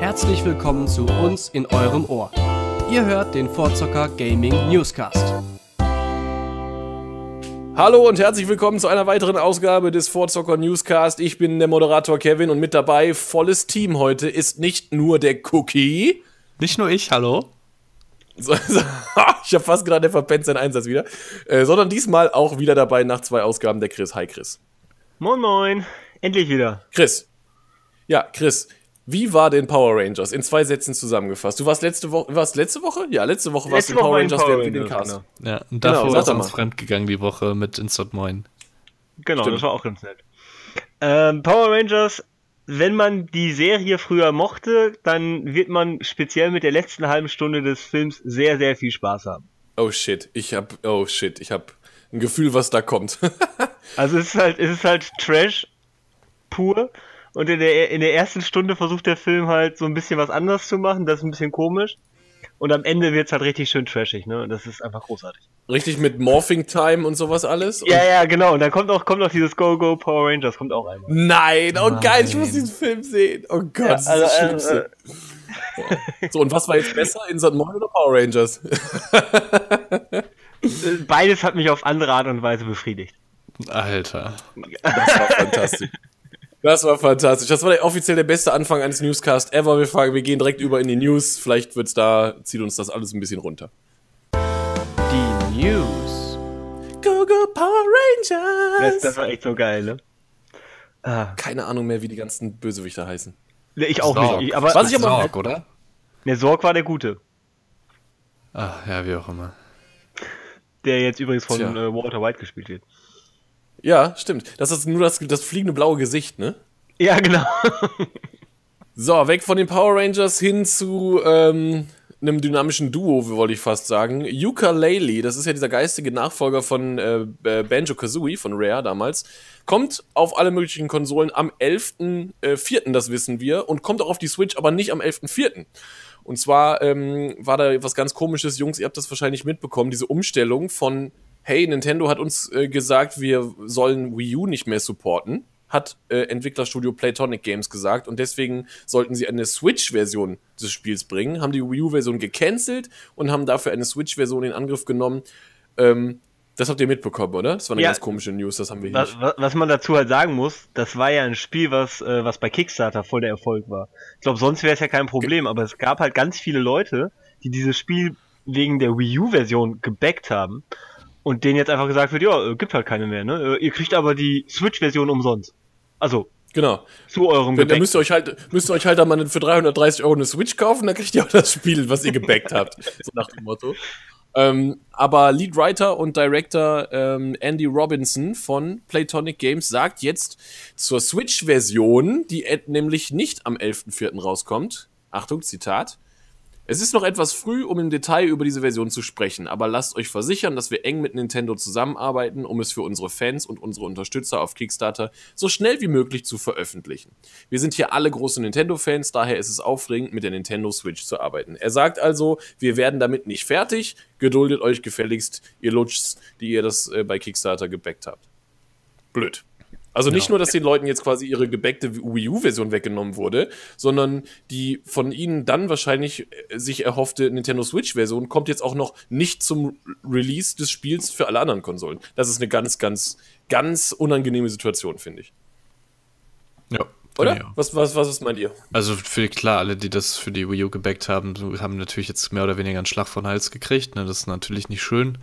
Herzlich willkommen zu uns in eurem Ohr. Ihr hört den Vorzocker Gaming Newscast. Hallo und herzlich willkommen zu einer weiteren Ausgabe des Vorzocker Newscast. Ich bin der Moderator Kevin und mit dabei, volles Team heute, ist nicht nur der Cookie. Nicht nur ich, hallo. Ich habe fast gerade verpennt seinen Einsatz wieder. Sondern diesmal auch wieder dabei nach 2 Ausgaben der Chris. Hi Chris. Moin moin, endlich wieder. Chris. Ja, Chris. Wie war denn Power Rangers? In 2 Sätzen zusammengefasst. Du warst letzte Woche? Ja, letzte Woche warst du in Power Rangers der den Cast. Genau. Ja, und davor genau, ist uns fremdgegangen die Woche mit Instant Moin. Genau, Stimmt. Das war auch ganz nett. Power Rangers, wenn man die Serie früher mochte, dann wird man speziell mit der letzten halben Stunde des Films sehr, sehr viel Spaß haben. Oh shit, ich hab ein Gefühl, was da kommt. Also es ist halt Trash pur. Und in der ersten Stunde versucht der Film halt so ein bisschen was anderes zu machen, das ist ein bisschen komisch. Und am Ende wird's halt richtig schön trashig, ne? Und das ist einfach großartig. Richtig mit Morphing Time und sowas alles? Ja, genau. Und dann kommt auch dieses Go Power Rangers, kommt auch einmal. Nein, oh geil, ich muss diesen Film sehen. Oh Gott, Ja, das ist das Schlimmste. So, und was war jetzt besser, Instant Moin oder Power Rangers? Beides hat mich auf andere Art und Weise befriedigt. Alter. Das war fantastisch. Das war fantastisch. Das war offiziell der beste Anfang eines Newscasts ever. Wir gehen direkt über in die News. Vielleicht zieht uns das alles ein bisschen runter. Die News. Go Power Rangers! Das war echt so geil, ne? Keine Ahnung mehr, wie die ganzen Bösewichter heißen. Ne, ich auch Sorg. nicht. Aber Was ich aber- Sorg, oder? der Sorg war der Gute. Ach, ja, wie auch immer. Der jetzt übrigens von Tja. Walter White gespielt wird. Ja, stimmt. Das ist nur das fliegende blaue Gesicht, ne? Ja, genau. So, weg von den Power Rangers hin zu einem dynamischen Duo, wollte ich fast sagen. Yooka-Laylee, das ist ja dieser geistige Nachfolger von Banjo-Kazooie, von Rare damals, kommt auf alle möglichen Konsolen am 11.04., das wissen wir, und kommt auch auf die Switch, aber nicht am 11.04. Und zwar war da was ganz Komisches, Jungs, ihr habt das wahrscheinlich mitbekommen, diese Umstellung von hey, Nintendo hat uns gesagt, wir sollen Wii U nicht mehr supporten, hat Entwicklerstudio Playtonic Games gesagt, und deswegen sollten sie eine Switch-Version des Spiels bringen, haben die Wii U-Version gecancelt und haben dafür eine Switch-Version in Angriff genommen. Das habt ihr mitbekommen, oder? Das war eine ganz komische News, das haben wir hier nicht. Was man dazu halt sagen muss, das war ja ein Spiel, was bei Kickstarter voll der Erfolg war. Ich glaube, sonst wäre es ja kein Problem, aber es gab halt ganz viele Leute, die dieses Spiel wegen der Wii U-Version gebackt haben. Und denen jetzt einfach gesagt wird, ja, gibt halt keine mehr, ne? Ihr kriegt aber die Switch-Version umsonst. Also, Genau. zu eurem Da Gebäck. müsst ihr euch halt dann mal für 330 € eine Switch kaufen, dann kriegt ihr auch das Spiel, was ihr gebackt habt. So nach dem Motto. Aber Leadwriter und Director Andy Robinson von Playtonic Games sagt jetzt zur Switch-Version, die nämlich nicht am 11.04. rauskommt. Achtung, Zitat. Es ist noch etwas früh, um im Detail über diese Version zu sprechen, aber lasst euch versichern, dass wir eng mit Nintendo zusammenarbeiten, um es für unsere Fans und unsere Unterstützer auf Kickstarter so schnell wie möglich zu veröffentlichen. Wir sind hier alle große Nintendo-Fans, daher ist es aufregend, mit der Nintendo Switch zu arbeiten. Er sagt also, wir werden damit nicht fertig, geduldet euch gefälligst, ihr Lutschs, die ihr das bei Kickstarter gebackt habt. Blöd. Also nicht nur, dass den Leuten jetzt quasi ihre gebackte Wii U-Version weggenommen wurde, sondern die von ihnen dann wahrscheinlich sich erhoffte Nintendo Switch-Version kommt jetzt auch noch nicht zum Release des Spiels für alle anderen Konsolen. Das ist eine ganz, ganz, ganz unangenehme Situation, finde ich. Ja. Oder? Ja. Was meint ihr? Also klar, alle, die das für die Wii U gebackt haben, haben natürlich jetzt mehr oder weniger einen Schlag von Hals gekriegt. Ne? Das ist natürlich nicht schön.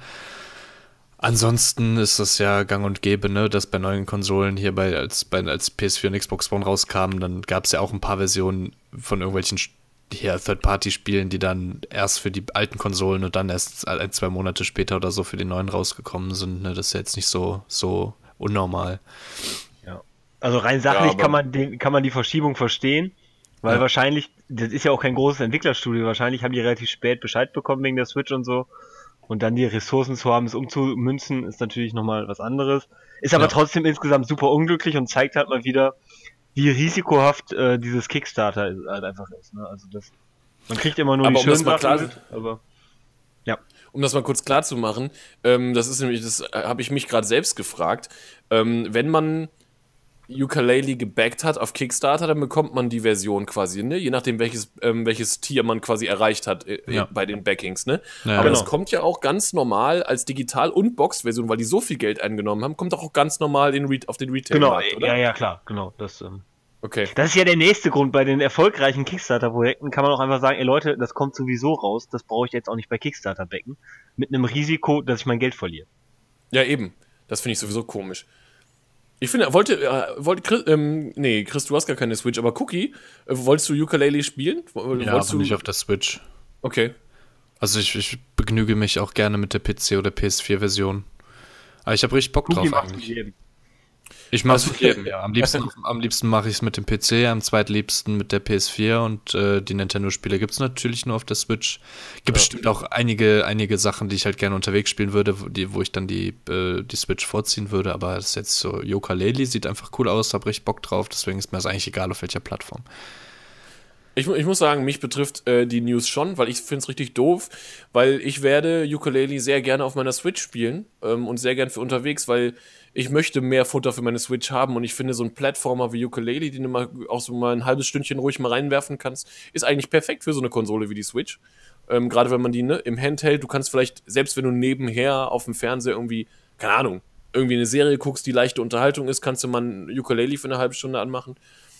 Ansonsten ist das ja gang und gäbe, ne, dass bei neuen Konsolen hier als PS4 und Xbox One rauskamen, dann gab es ja auch ein paar Versionen von irgendwelchen Third-Party-Spielen, die dann erst für die alten Konsolen und dann erst 1-2 Monate später oder so für die neuen rausgekommen sind. Ne? Das ist ja jetzt nicht so unnormal. Ja. Also rein sachlich Ja, kann man die Verschiebung verstehen, weil wahrscheinlich, das ist ja auch kein großes Entwicklerstudio, wahrscheinlich haben die relativ spät Bescheid bekommen wegen der Switch und so. Und dann die Ressourcen zu haben, es umzumünzen, ist natürlich nochmal was anderes. Ist aber trotzdem insgesamt super unglücklich und zeigt halt mal wieder, wie risikohaft dieses Kickstarter halt einfach ist. Ne? Also man kriegt immer nur Aber die um das schönen mal Sachen mit, aber ja. Um das mal kurz klar zu machen, das habe ich mich gerade selbst gefragt, wenn man Yooka-Laylee gebackt hat auf Kickstarter, dann bekommt man die Version quasi, ne? Je nachdem, welches Tier man quasi erreicht hat bei den Backings, ne? Ja, aber genau. das kommt ja auch ganz normal als Digital- und Box-Version, weil die so viel Geld eingenommen haben, kommt auch ganz normal auf den Retail-Markt, oder? Ja, klar, genau. Das Okay. ist ja der nächste Grund. Bei den erfolgreichen Kickstarter-Projekten kann man auch einfach sagen, ey Leute, das kommt sowieso raus, das brauche ich jetzt auch nicht bei Kickstarter backen. Mit einem Risiko, dass ich mein Geld verliere. Ja, eben. Das finde ich sowieso komisch. Ich finde, Chris, du hast gar keine Switch, aber Cookie, wolltest du Yooka-Laylee spielen? Ja, aber nicht auf der Switch. Okay. Also ich begnüge mich auch gerne mit der PC- oder PS4-Version. Aber ich habe richtig Bock drauf eigentlich. Ich mache es jedem, ja. Am liebsten mache ich es mit dem PC, am zweitliebsten mit der PS4 und die Nintendo-Spiele gibt es natürlich nur auf der Switch. Gibt bestimmt auch einige Sachen, die ich halt gerne unterwegs spielen würde, wo ich dann die Switch vorziehen würde, aber das ist jetzt so, Yooka-Laylee sieht einfach cool aus, hab richtig Bock drauf, deswegen ist mir das eigentlich egal, auf welcher Plattform. Ich muss sagen, mich betrifft die News schon, weil ich finde es richtig doof, weil ich werde Yooka-Laylee sehr gerne auf meiner Switch spielen und sehr gern für unterwegs, weil ich möchte mehr Futter für meine Switch haben und ich finde so ein Plattformer wie Yooka-Laylee, den du mal auch so mal ein halbes Stündchen ruhig mal reinwerfen kannst, ist eigentlich perfekt für so eine Konsole wie die Switch. Gerade wenn man die im Handheld, du kannst vielleicht, selbst wenn du nebenher auf dem Fernseher irgendwie, keine Ahnung, irgendwie eine Serie guckst, die leichte Unterhaltung ist, kannst du mal ein Yooka-Laylee für eine halbe Stunde anmachen.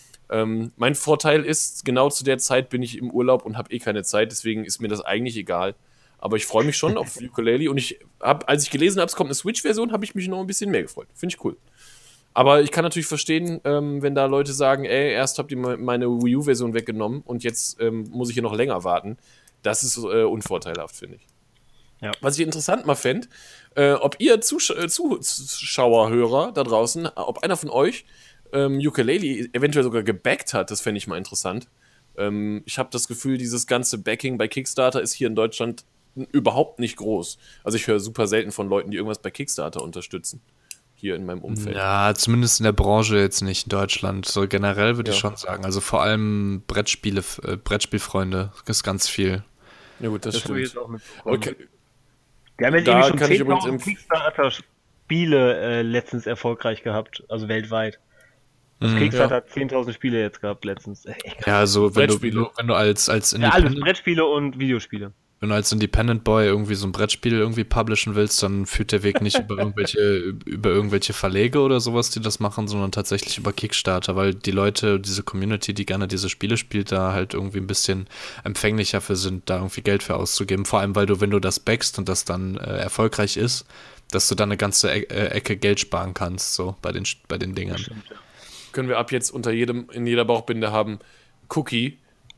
Mein Vorteil ist, genau zu der Zeit bin ich im Urlaub und habe keine Zeit, deswegen ist mir das eigentlich egal. Aber ich freue mich schon auf Yooka-Laylee und als ich gelesen habe, es kommt eine Switch-Version, habe ich mich noch ein bisschen mehr gefreut. Finde ich cool. Aber ich kann natürlich verstehen, wenn da Leute sagen, ey, erst habt ihr meine Wii U-Version weggenommen und jetzt muss ich hier noch länger warten. Das ist unvorteilhaft, finde ich. Ja. Was ich interessant mal fände, ob ihr Zuschauer, Hörer da draußen, ob einer von euch Yooka-Laylee eventuell sogar gebackt hat, das fände ich mal interessant. Ich habe das Gefühl, dieses ganze Backing bei Kickstarter ist hier in Deutschland überhaupt nicht groß. Also ich höre super selten von Leuten, die irgendwas bei Kickstarter unterstützen. Hier in meinem Umfeld. Ja, zumindest in der Branche jetzt nicht in Deutschland. So generell würde ich schon sagen. Also vor allem Brettspielfreunde ist ganz viel. Ja gut, das stimmt. Jetzt auch mitbekommen. Okay. Wir haben jetzt Da irgendwie kann ich schon übrigens 10.000 Kickstarter-Spiele letztens erfolgreich gehabt, also weltweit. Das Kickstarter hat 10.000 Spiele jetzt gehabt letztens. Ja, also wenn Brettspiele. du als Ja, alles Independent, Brettspiele und Videospiele. wenn du als Independent Boy irgendwie so ein Brettspiel irgendwie publishen willst, dann führt der Weg nicht über irgendwelche Verlege oder sowas, die das machen, sondern tatsächlich über Kickstarter, weil die Leute, diese Community, die gerne diese Spiele spielt, da halt irgendwie ein bisschen empfänglicher für sind, da irgendwie Geld für auszugeben. Vor allem, weil du, wenn du das backst und das dann erfolgreich ist, dass du dann eine ganze Ecke Geld sparen kannst, so bei den Dingern. Stimmt, ja. Können wir ab jetzt in jeder Bauchbinde haben Cookie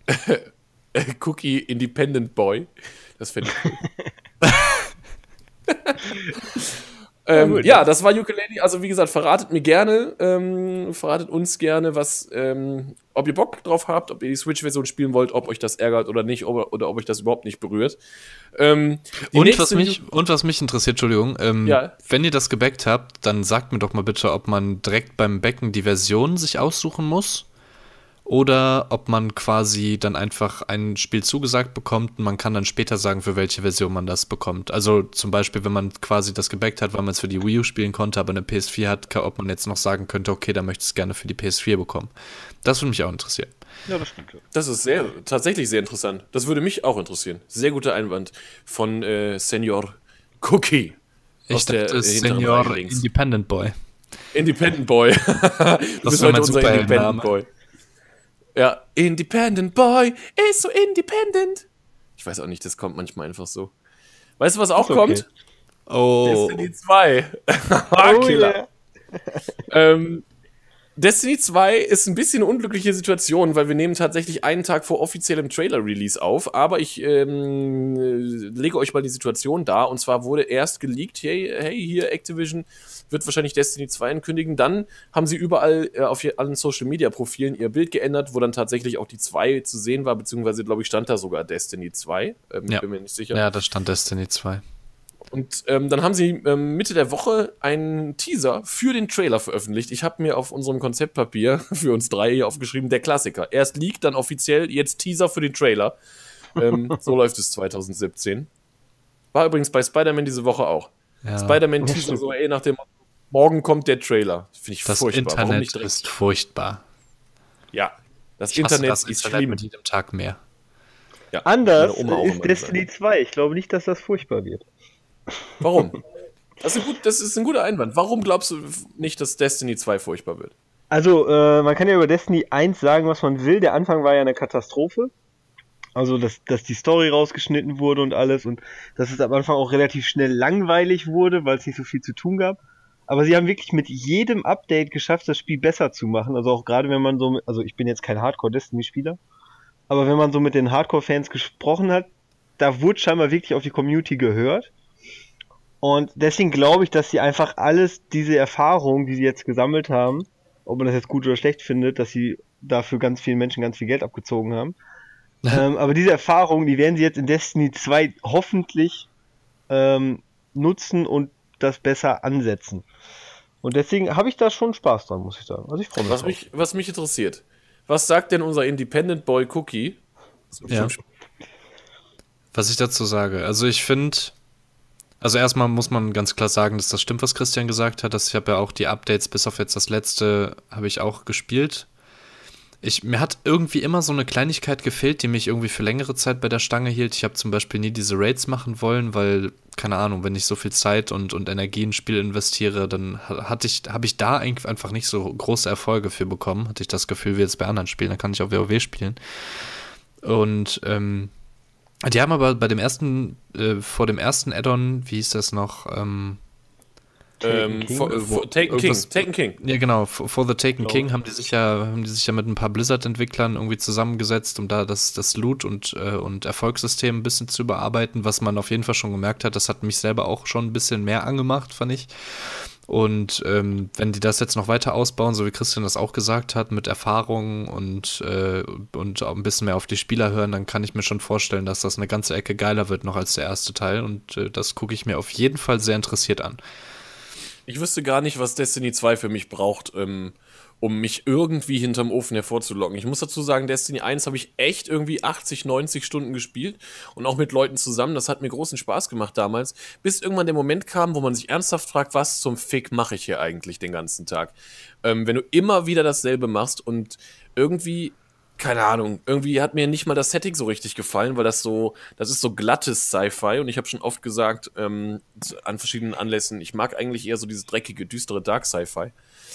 Independent Boy. Das fände ich cool. Ja, das war Yooka-Laylee. Also wie gesagt, verratet uns gerne, ob ihr Bock drauf habt, ob ihr die Switch-Version spielen wollt, ob euch das ärgert oder nicht, oder ob euch das überhaupt nicht berührt. Was mich interessiert, Entschuldigung, Ja. wenn ihr das gebackt habt, dann sagt mir doch mal bitte, ob man direkt beim Backen die Version sich aussuchen muss oder ob man quasi dann einfach ein Spiel zugesagt bekommt und man kann dann später sagen, für welche Version man das bekommt. Also zum Beispiel, wenn man quasi das gebackt hat, weil man es für die Wii U spielen konnte, aber eine PS4 hat, ob man jetzt noch sagen könnte, okay, dann möchte ich es gerne für die PS4 bekommen. Das würde mich auch interessieren. Ja, das stimmt. Ja. Das ist tatsächlich sehr interessant. Das würde mich auch interessieren. Sehr guter Einwand von Senior Cookie. Ich dachte, Senior Independent Boy. Independent Boy. Du bist heute unser Independent Boy. Ja, Independent Boy ist so independent. Ich weiß auch nicht, das kommt manchmal einfach so. Weißt du, was auch kommt? Oh. Destiny 2. Killer. Destiny 2 ist ein bisschen eine unglückliche Situation, weil wir nehmen tatsächlich einen Tag vor offiziellem Trailer-Release auf, aber ich lege euch mal die Situation dar, und zwar wurde erst geleakt, hey, hier Activision wird wahrscheinlich Destiny 2 ankündigen, dann haben sie überall auf allen Social-Media-Profilen ihr Bild geändert, wo dann tatsächlich auch die 2 zu sehen war, beziehungsweise, glaube ich, stand da sogar Destiny 2, ich bin mir nicht sicher. Ja, da stand Destiny 2. Und dann haben sie Mitte der Woche einen Teaser für den Trailer veröffentlicht. Ich habe mir auf unserem Konzeptpapier für uns 3 hier aufgeschrieben, der Klassiker. Erst Leak, dann offiziell, jetzt Teaser für den Trailer. So läuft es 2017. War übrigens bei Spider-Man diese Woche auch. Ja. Spider-Man Teaser so, nach dem morgen kommt der Trailer. Finde ich Das furchtbar. Warum nicht Internet direkt? ist furchtbar. Ja, das Ich hasse Internet das ist Internet schlimm. mit jedem Tag mehr. Ja, Anders meine Oma auch ist immer Destiny 2. Ich glaube nicht, dass das furchtbar wird. gesagt. Warum? Das ist ein guter Einwand. Warum glaubst du nicht, dass Destiny 2 furchtbar wird? Also, man kann ja über Destiny 1 sagen, was man will. Der Anfang war ja eine Katastrophe. Also, dass die Story rausgeschnitten wurde und alles und dass es am Anfang auch relativ schnell langweilig wurde, weil es nicht so viel zu tun gab. Aber sie haben wirklich mit jedem Update geschafft, das Spiel besser zu machen. Also auch gerade wenn man so, also ich bin jetzt kein Hardcore-Destiny-Spieler, aber wenn man so mit den Hardcore-Fans gesprochen hat, da wurde scheinbar wirklich auf die Community gehört. Und deswegen glaube ich, dass sie einfach diese Erfahrung, die sie jetzt gesammelt haben, ob man das jetzt gut oder schlecht findet, dass sie dafür ganz vielen Menschen ganz viel Geld abgezogen haben. Aber diese Erfahrung, die werden sie jetzt in Destiny 2 hoffentlich nutzen und das besser ansetzen. Und deswegen habe ich da schon Spaß dran, muss ich sagen. Also ich freue mich. Was mich interessiert, was sagt denn unser Independent Boy Cookie? Ja. Was ich dazu sage, also ich finde, also erstmal muss man ganz klar sagen, dass das stimmt, was Christian gesagt hat, dass ich habe ja auch die Updates, bis auf jetzt das letzte, habe ich auch gespielt. Mir hat irgendwie immer so eine Kleinigkeit gefehlt, die mich irgendwie für längere Zeit bei der Stange hielt. Ich habe zum Beispiel nie diese Raids machen wollen, weil, keine Ahnung, wenn ich so viel Zeit und Energie in ein Spiel investiere, dann habe ich da eigentlich einfach nicht so große Erfolge für bekommen. Hatte ich das Gefühl, wie jetzt bei anderen Spielen, da kann ich auch WoW spielen. Und die haben aber bei dem vor dem ersten Add-on, wie hieß das noch, Taken King. Ja, genau. For the Taken King haben die sich ja mit ein paar Blizzard-Entwicklern irgendwie zusammengesetzt, um da das Loot und Erfolgssystem ein bisschen zu überarbeiten, was man auf jeden Fall schon gemerkt hat. Das hat mich selber auch schon ein bisschen mehr angemacht, fand ich. Und wenn die das jetzt noch weiter ausbauen, so wie Christian das auch gesagt hat, mit Erfahrung und auch ein bisschen mehr auf die Spieler hören, dann kann ich mir schon vorstellen, dass das eine ganze Ecke geiler wird noch als der erste Teil. Und das gucke ich mir auf jeden Fall sehr interessiert an. Ich wüsste gar nicht, was Destiny 2 für mich braucht, um mich irgendwie hinterm Ofen hervorzulocken. Ich muss dazu sagen, Destiny 1 habe ich echt irgendwie 80, 90 Stunden gespielt und auch mit Leuten zusammen. Das hat mir großen Spaß gemacht damals, bis irgendwann der Moment kam, wo man sich ernsthaft fragt, was zum Fick mache ich hier eigentlich den ganzen Tag? Wenn du immer wieder dasselbe machst und irgendwie, keine Ahnung, irgendwie hat mir nicht mal das Setting so richtig gefallen, weil das ist so glattes Sci-Fi und ich habe schon oft gesagt, an verschiedenen Anlässen, ich mag eigentlich eher so dieses dreckige, düstere Dark Sci-Fi.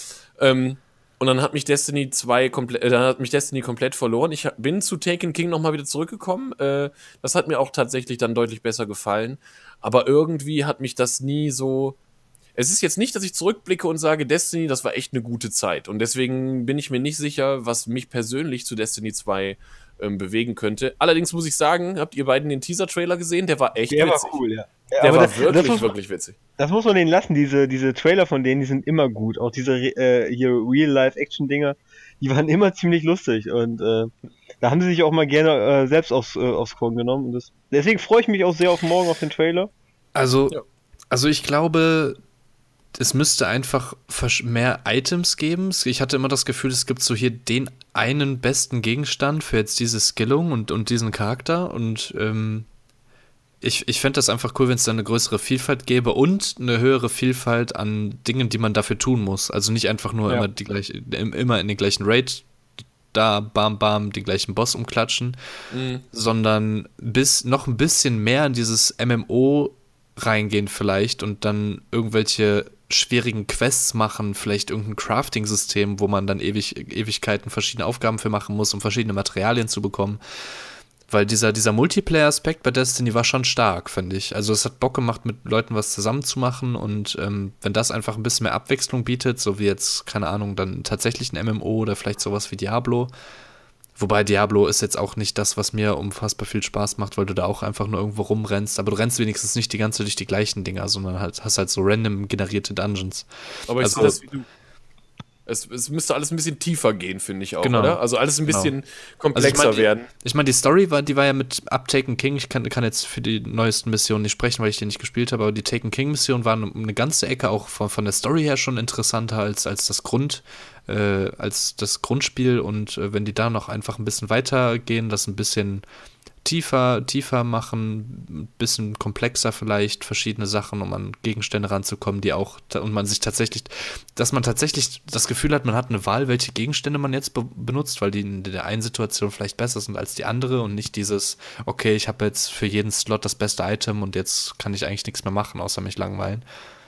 Und dann hat mich Destiny komplett verloren. Ich bin zu Taken King nochmal wieder zurückgekommen. Das hat mir auch tatsächlich dann deutlich besser gefallen. Aber irgendwie hat mich das nie so. Es ist jetzt nicht, dass ich zurückblicke und sage, Destiny, das war echt eine gute Zeit. Und deswegen bin ich mir nicht sicher, was mich persönlich zu Destiny 2 bewegen könnte. Allerdings muss ich sagen, habt ihr beiden den Teaser-Trailer gesehen? Der war echt witzig. Der war cool, ja. Der war wirklich witzig. Das muss man denen lassen, diese Trailer von denen, die sind immer gut. Auch diese hier Real-Life-Action-Dinger, die waren immer ziemlich lustig. Und da haben sie sich auch mal gerne selbst aufs Korn genommen. Und deswegen freue ich mich auch sehr auf morgen auf den Trailer. Also ich glaube, es müsste einfach mehr Items geben. Ich hatte immer das Gefühl, es gibt so hier den einen besten Gegenstand für jetzt diese Skillung und diesen Charakter. Und ich fände das einfach cool, wenn es da eine größere Vielfalt gäbe und eine höhere Vielfalt an Dingen, die man dafür tun muss. Also nicht einfach nur immer in den gleichen Raid da, bam, bam, den gleichen Boss umklatschen, sondern noch ein bisschen mehr in dieses MMO reingehen vielleicht und dann irgendwelche schwierigen Quests machen, vielleicht irgendein Crafting-System, wo man dann Ewigkeiten verschiedene Aufgaben für machen muss, um verschiedene Materialien zu bekommen. Weil dieser Multiplayer-Aspekt bei Destiny war schon stark, finde ich. Also es hat Bock gemacht, mit Leuten was zusammen zu machen und wenn das einfach ein bisschen mehr Abwechslung bietet, so wie jetzt, keine Ahnung, dann tatsächlich ein MMO oder vielleicht sowas wie Diablo. Wobei Diablo ist jetzt auch nicht das, was mir unfassbar viel Spaß macht, weil du da auch einfach nur irgendwo rumrennst. Aber du rennst wenigstens nicht die ganze Zeit durch die gleichen Dinger, sondern hast halt so random generierte Dungeons. Aber ich sehe das wie du. Es müsste alles ein bisschen tiefer gehen, finde ich auch, oder? Also alles ein bisschen komplexer werden. Ich meine, die Story die war ja mit Taken King. Ich kann jetzt für die neuesten Missionen nicht sprechen, weil ich die nicht gespielt habe, aber die Taken King-Mission waren eine ganze Ecke auch von der Story her schon interessanter als das Grundspiel. Und wenn die da noch einfach ein bisschen weitergehen, das ein bisschen tiefer machen, ein bisschen komplexer vielleicht, verschiedene Sachen, um an Gegenstände ranzukommen, und man sich tatsächlich, dass man tatsächlich das Gefühl hat, man hat eine Wahl, welche Gegenstände man jetzt benutzt, weil die in der einen Situation vielleicht besser sind als die andere und nicht dieses, okay, ich habe jetzt für jeden Slot das beste Item und jetzt kann ich eigentlich nichts mehr machen, außer mich langweilen.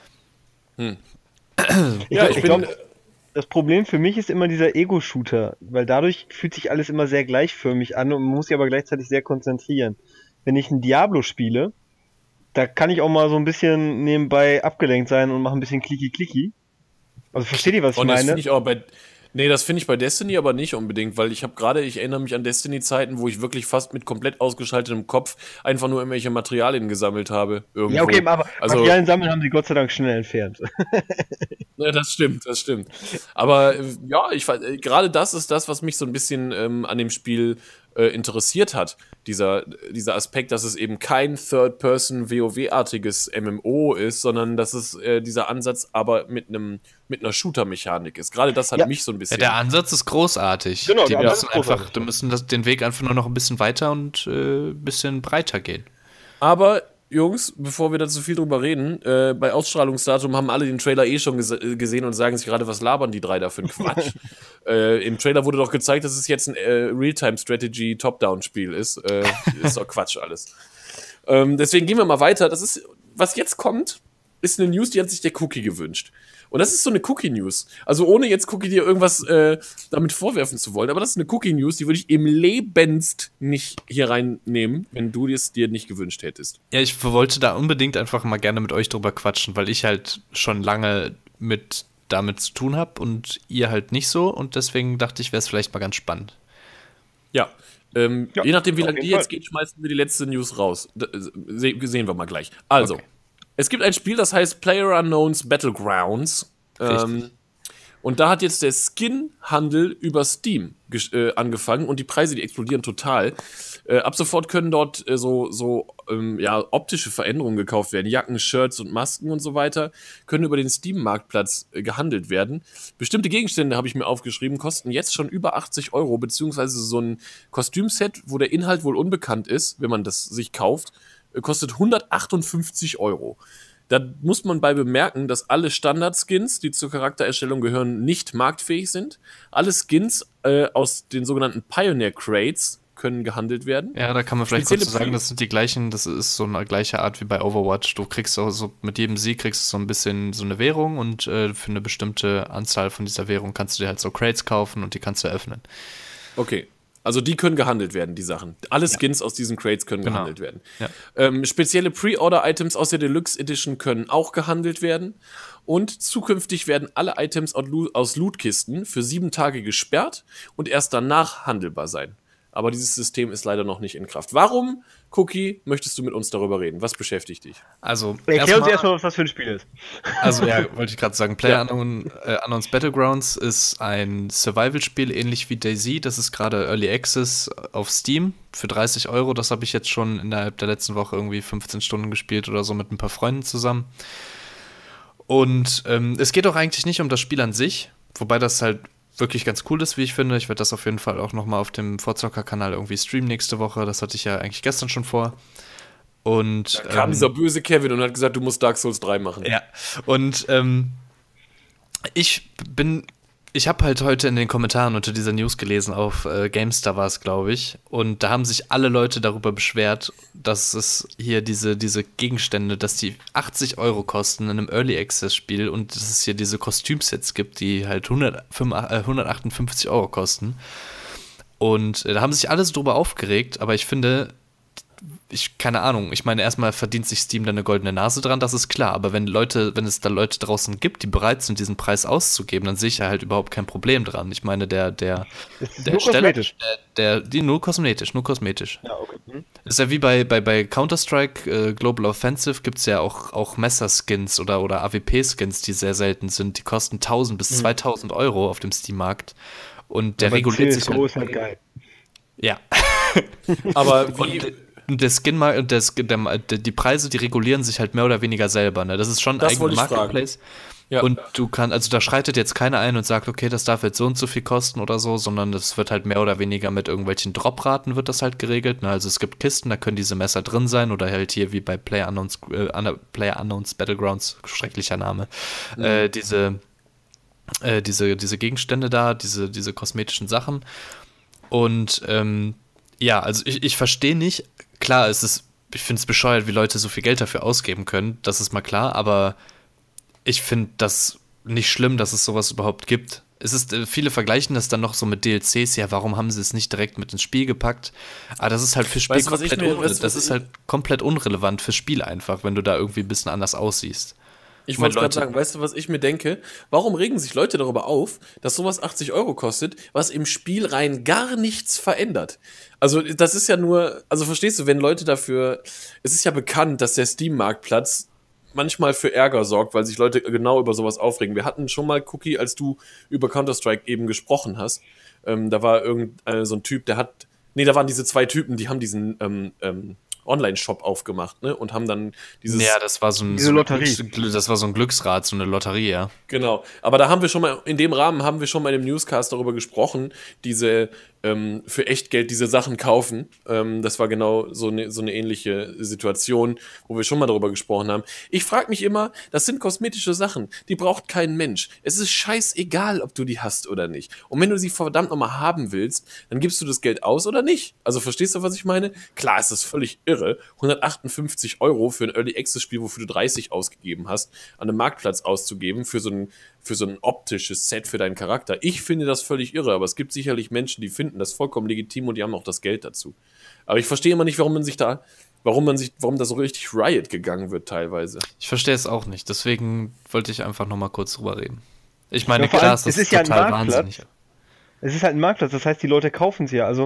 Ich glaube, das Problem für mich ist immer dieser Ego-Shooter, weil dadurch fühlt sich alles immer sehr gleichförmig an und man muss sich aber gleichzeitig sehr konzentrieren. Wenn ich ein Diablo spiele, da kann ich auch mal so ein bisschen nebenbei abgelenkt sein und mache ein bisschen Klicki-Klicki. Also versteht ihr, was ich meine? Das finde ich bei Destiny aber nicht unbedingt, weil ich erinnere mich an Destiny-Zeiten, wo ich wirklich fast mit komplett ausgeschaltetem Kopf einfach nur irgendwelche Materialien gesammelt habe. Irgendwo. Ja, okay, aber Materialien sammeln haben sie Gott sei Dank schnell entfernt. Ja, das stimmt. Aber gerade das ist das, was mich so ein bisschen an dem Spiel interessiert hat. Dieser Aspekt, dass es eben kein Third-Person-WoW-artiges MMO ist, sondern dass es dieser Ansatz aber mit einer Shooter-Mechanik ist. Gerade das hat mich so ein bisschen... Ja, der Ansatz ist großartig. Genau, die müssen den Weg einfach nur noch ein bisschen weiter und ein bisschen breiter gehen. Aber Jungs, bevor wir da zu viel drüber reden, bei Ausstrahlungsdatum haben alle den Trailer schon gesehen und sagen sich gerade, was labern die drei da für einen Quatsch. Im Trailer wurde doch gezeigt, dass es jetzt ein Realtime-Strategy Top-Down-Spiel ist. Ist doch Quatsch alles. Deswegen gehen wir mal weiter. Was jetzt kommt, ist eine News, die hat sich der Cookie gewünscht. Und das ist so eine Cookie-News. Also ohne jetzt Cookie dir irgendwas damit vorwerfen zu wollen, aber das ist eine Cookie-News, die würde ich im Lebenst nicht hier reinnehmen, wenn du es dir nicht gewünscht hättest. Ja, ich wollte da unbedingt einfach mal gerne mit euch drüber quatschen, weil ich halt schon lange damit zu tun habe und ihr halt nicht so. Und deswegen dachte ich, wäre es vielleicht mal ganz spannend. Ja. Je nachdem, wie lange die jetzt geht, schmeißen wir die letzte News raus. Sehen wir mal gleich. Also, Es gibt ein Spiel, das heißt PlayerUnknown's Battlegrounds. Und da hat jetzt der Skin-Handel über Steam angefangen und die Preise, die explodieren total. Ab sofort können dort optische Veränderungen gekauft werden. Jacken, Shirts und Masken und so weiter können über den Steam-Marktplatz gehandelt werden. Bestimmte Gegenstände, habe ich mir aufgeschrieben, kosten jetzt schon über 80 €, beziehungsweise so ein Kostümset, wo der Inhalt wohl unbekannt ist, wenn man das sich kauft, kostet 158 €. Da muss man bei bemerken, dass alle Standard-Skins, die zur Charaktererstellung gehören, nicht marktfähig sind. Alle Skins aus den sogenannten Pioneer Crates können gehandelt werden. Ja, da kann man vielleicht kurz sagen, das sind die gleichen, das ist so eine gleiche Art wie bei Overwatch. Du kriegst auch so, mit jedem Sieg kriegst du so ein bisschen so eine Währung und für eine bestimmte Anzahl von dieser Währung kannst du dir halt so Crates kaufen und die kannst du öffnen. Okay. Also die können gehandelt werden, die Sachen. Alle Skins aus diesen Crates können gehandelt werden. Ja. Spezielle Pre-Order-Items aus der Deluxe Edition können auch gehandelt werden. Und zukünftig werden alle Items aus Lootkisten für 7 Tage gesperrt und erst danach handelbar sein. Aber dieses System ist leider noch nicht in Kraft. Warum, Cookie, möchtest du mit uns darüber reden? Was beschäftigt dich? Also, erklär uns erstmal, was das für ein Spiel ist. Also, ja, wollte ich gerade sagen. PlayerUnknown's Battlegrounds ist ein Survival-Spiel, ähnlich wie DayZ. Das ist gerade Early Access auf Steam für 30 €. Das habe ich jetzt schon innerhalb der letzten Woche irgendwie 15 Stunden gespielt oder so mit ein paar Freunden zusammen. Und es geht auch eigentlich nicht um das Spiel an sich, wobei das halt wirklich ganz cool ist, wie ich finde. Ich werde das auf jeden Fall auch nochmal auf dem Vorzocker-Kanal irgendwie streamen nächste Woche. Das hatte ich ja eigentlich gestern schon vor. Und da kam dieser böse Kevin und hat gesagt, du musst Dark Souls 3 machen. Ja, und ich habe halt heute in den Kommentaren unter dieser News gelesen, auf GameStar war es, glaube ich, und da haben sich alle Leute darüber beschwert, dass es hier diese Gegenstände, dass die 80 € kosten in einem Early Access Spiel und dass es hier diese Kostümsets gibt, die halt 158 € kosten. Und da haben sich alle so drüber aufgeregt, aber ich finde, keine Ahnung, ich meine, erstmal verdient sich Steam da eine goldene Nase dran, das ist klar, aber wenn es da Leute draußen gibt, die bereit sind, diesen Preis auszugeben, dann sehe ich ja halt überhaupt kein Problem dran. Ich meine, der nur kosmetisch. Nur kosmetisch. Ja, okay. Ist ja wie bei Counter-Strike Global Offensive gibt es ja auch Messerskins oder AWP-Skins, die sehr selten sind, die kosten 1.000 bis 2.000 € auf dem Steam-Markt und der reguliert sich CSGO ist halt geil. Ja. Aber Und der die Preise, die regulieren sich halt mehr oder weniger selber, ne? Das ist schon ein eigener Marketplace. Ja. Und du kannst, also da schreitet jetzt keiner ein und sagt, okay, das darf jetzt so und so viel kosten oder so, sondern das wird halt mehr oder weniger mit irgendwelchen Dropraten wird das halt geregelt. Ne? Also es gibt Kisten, da können diese Messer drin sein oder halt hier wie bei PlayerUnknown's Battlegrounds, schrecklicher Name, diese Gegenstände da, diese kosmetischen Sachen. Und ja, also ich verstehe nicht, klar, ich finde es bescheuert, wie Leute so viel Geld dafür ausgeben können, das ist mal klar, aber ich finde das nicht schlimm, dass es sowas überhaupt gibt. Viele vergleichen das dann noch so mit DLCs, ja, warum haben sie es nicht direkt mit ins Spiel gepackt? Aber das ist halt fürs Spiel komplett unrelevant fürs Spiel einfach, wenn du da irgendwie ein bisschen anders aussiehst. Ich wollte gerade sagen, weißt du, was ich mir denke? Warum regen sich Leute darüber auf, dass sowas 80 € kostet, was im Spiel rein gar nichts verändert? Also das ist ja nur, also verstehst du, wenn Leute dafür, es ist ja bekannt, dass der Steam-Marktplatz manchmal für Ärger sorgt, weil sich Leute genau über sowas aufregen. Wir hatten schon mal, Cookie, als du über Counter-Strike eben gesprochen hast, da war so ein Typ, da waren diese zwei Typen, die haben diesen Online-Shop aufgemacht, ne? Und haben dann dieses... Ja, das war diese Lotterie. Das war so ein Glücksrad, so eine Lotterie, ja. Genau, aber da haben wir schon mal, in dem Rahmen haben wir schon mal in dem Newscast darüber gesprochen, diese für Echtgeld diese Sachen kaufen. Das war genau so eine ähnliche Situation, wo wir schon mal darüber gesprochen haben. Ich frage mich immer, das sind kosmetische Sachen, die braucht kein Mensch. Es ist scheißegal, ob du die hast oder nicht. Und wenn du sie verdammt nochmal haben willst, dann gibst du das Geld aus oder nicht. Also verstehst du, was ich meine? Klar, es ist völlig irre, 158 € für ein Early Access Spiel, wofür du 30 ausgegeben hast, an einem Marktplatz auszugeben für so ein optisches Set für deinen Charakter. Ich finde das völlig irre, aber es gibt sicherlich Menschen, die finden das vollkommen legitim und die haben auch das Geld dazu. Aber ich verstehe immer nicht, warum da so richtig Riot gegangen wird teilweise. Ich verstehe es auch nicht, deswegen wollte ich einfach nochmal kurz drüber reden. Ich meine, Ja, vor klar, allem, es ist es ist ja total ein Marktplatz. wahnsinnig. Es ist halt ein Marktplatz, das heißt, die Leute kaufen es ja. Also,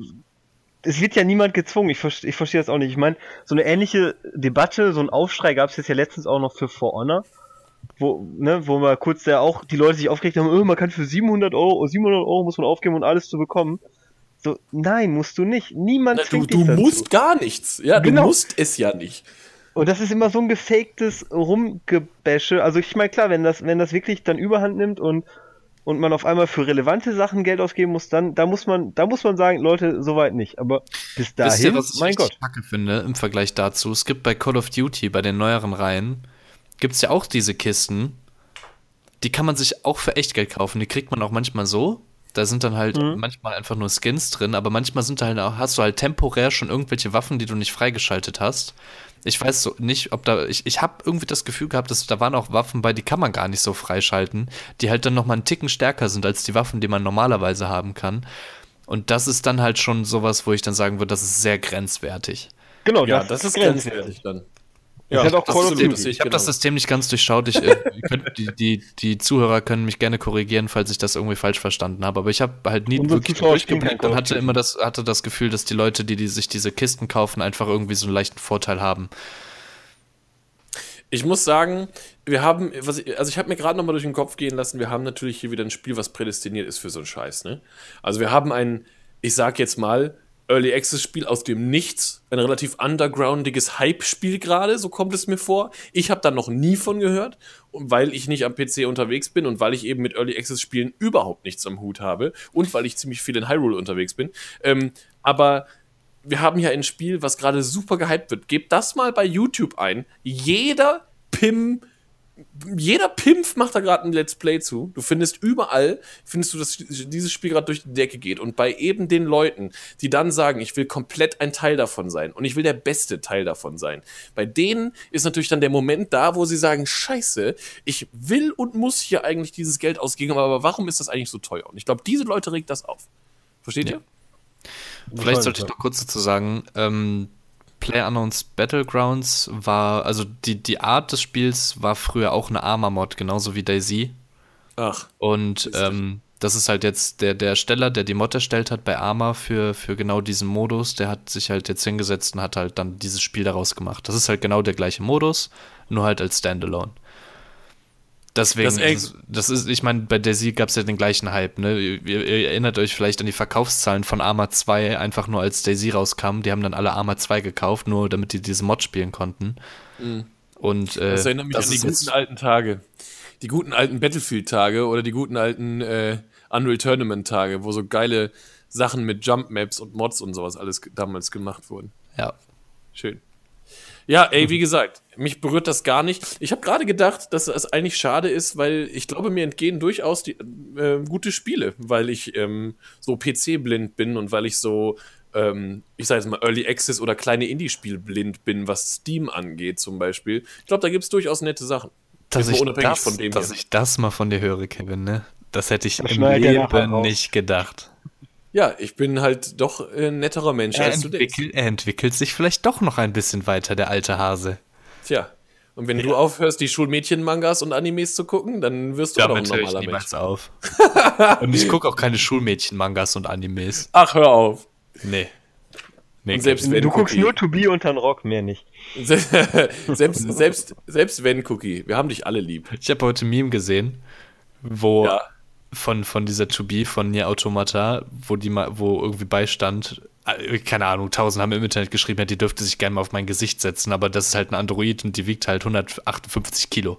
es wird ja niemand gezwungen. Ich verstehe das auch nicht. Ich meine, so eine ähnliche Debatte, so ein Aufschrei gab es jetzt ja letztens auch noch für For Honor, wo mal kurz auch die Leute sich aufgeregt haben, man kann für 700 € muss man aufgeben, um alles zu bekommen. So, nein, musst du nicht. Niemand zwingt dich Du dazu. musst gar nichts. Ja, Genau. Du musst es ja nicht. Und das ist immer so ein gefaktes Rumgebäsche. Also ich meine, klar, wenn das wirklich dann Überhand nimmt und man auf einmal für relevante Sachen Geld ausgeben muss, dann da muss man sagen, Leute, soweit nicht. Aber bis dahin, Wisst ihr, was ich mein richtig Gott. kacke finde im Vergleich dazu? Es gibt bei Call of Duty, bei den neueren Reihen, gibt es ja auch diese Kisten, die kann man sich auch für Echtgeld kaufen. Die kriegt man auch manchmal so. Da sind dann halt manchmal einfach nur Skins drin, aber manchmal hast du halt temporär schon irgendwelche Waffen, die du nicht freigeschaltet hast. Ich weiß so nicht, ob ich habe irgendwie das Gefühl gehabt, dass da waren auch Waffen bei, die kann man gar nicht so freischalten, die halt dann nochmal einen Ticken stärker sind als die Waffen, die man normalerweise haben kann. Und das ist dann halt schon sowas, wo ich dann sagen würde, das ist sehr grenzwertig. Genau, Ja, das ist grenzwertig dann. Ja, das ist halt auch Call of absolut, Duty. Ich habe das System nicht ganz durchschaut. Die Zuhörer können mich gerne korrigieren, falls ich das irgendwie falsch verstanden habe. Aber ich habe halt nie Unsere wirklich Zuschauer spielen durchgeblickt kein und Call of hatte das Gefühl, dass die Leute, die sich diese Kisten kaufen, einfach irgendwie so einen leichten Vorteil haben. Ich muss sagen, ich habe mir gerade nochmal durch den Kopf gehen lassen, wir haben natürlich hier wieder ein Spiel, was prädestiniert ist für so einen Scheiß, ne? Also wir haben ich sag jetzt mal, Early Access Spiel aus dem Nichts, ein relativ undergroundiges Hype-Spiel gerade, so kommt es mir vor. Ich habe da noch nie von gehört, weil ich nicht am PC unterwegs bin und weil ich eben mit Early Access Spielen überhaupt nichts am Hut habe und weil ich ziemlich viel in Hyrule unterwegs bin. Aber wir haben hier ein Spiel, was gerade super gehypt wird. Gebt das mal bei YouTube ein. Jeder Pimpf macht da gerade ein Let's Play zu. Du findest überall, dass dieses Spiel gerade durch die Decke geht. Und bei eben den Leuten, die dann sagen, ich will komplett ein Teil davon sein und ich will der beste Teil davon sein, bei denen ist natürlich dann der Moment da, wo sie sagen, scheiße, ich will und muss hier eigentlich dieses Geld ausgeben, aber warum ist das eigentlich so teuer? Und ich glaube, diese Leute regt das auf. Versteht ihr? Vielleicht sollte ich noch kurz dazu sagen, PlayerUnknown's Battlegrounds war, also die Art des Spiels war früher auch eine Arma-Mod, genauso wie DayZ. Ach. Und das ist halt jetzt der Ersteller, der die Mod erstellt hat bei Arma für genau diesen Modus, der hat sich halt jetzt hingesetzt und hat halt dann dieses Spiel daraus gemacht. Das ist halt genau der gleiche Modus, nur halt als Standalone. Deswegen, ich meine, bei DayZ gab es ja den gleichen Hype, ne? Ihr erinnert euch vielleicht an die Verkaufszahlen von Arma 2, einfach nur als DayZ rauskam. Die haben dann alle Arma 2 gekauft, nur damit die diese Mod spielen konnten. Mhm. Und das erinnert mich an die guten alten Tage. die guten alten Battlefield-Tage oder die guten alten Unreal Tournament-Tage, wo so geile Sachen mit Jump-Maps und Mods und sowas alles damals gemacht wurden. Ja. Schön. Ja, ey, wie gesagt, mich berührt das gar nicht. Ich habe gerade gedacht, dass es eigentlich schade ist, weil ich glaube, mir entgehen durchaus die gute Spiele, weil ich so PC-blind bin und weil ich so, ich sage jetzt mal, Early Access oder kleine Indie-Spiel blind bin, was Steam angeht zum Beispiel. Ich glaube, da gibt es durchaus nette Sachen. Dass Jetzt mal unabhängig von dem dass hier. ich das mal von dir höre, Kevin, ne? Das hätte ich Das im schneidet er nachher Leben raus. nicht gedacht. Ja, ich bin halt doch ein netterer Mensch, als du denkst. Er entwickelt sich vielleicht doch noch ein bisschen weiter, der alte Hase. Tja, und wenn du aufhörst, die Schulmädchen-Mangas und Animes zu gucken, dann wirst du auch noch ein höre ich normaler Mensch. niemals auf. Und ich gucke auch keine Schulmädchen-Mangas und Animes. Ach, hör auf. Nee. Und selbst wenn Du guckst Cookie. nur To Be unter den Rock, mehr nicht. selbst wenn Cookie. Wir haben dich alle lieb. Ich habe heute ein Meme gesehen, wo Ja. von dieser To Be von Nier Automata, wo irgendwie beistand, keine Ahnung, 1000 haben im Internet geschrieben, ja, die dürfte sich gerne mal auf mein Gesicht setzen, aber das ist halt ein Android und die wiegt halt 158 Kilo.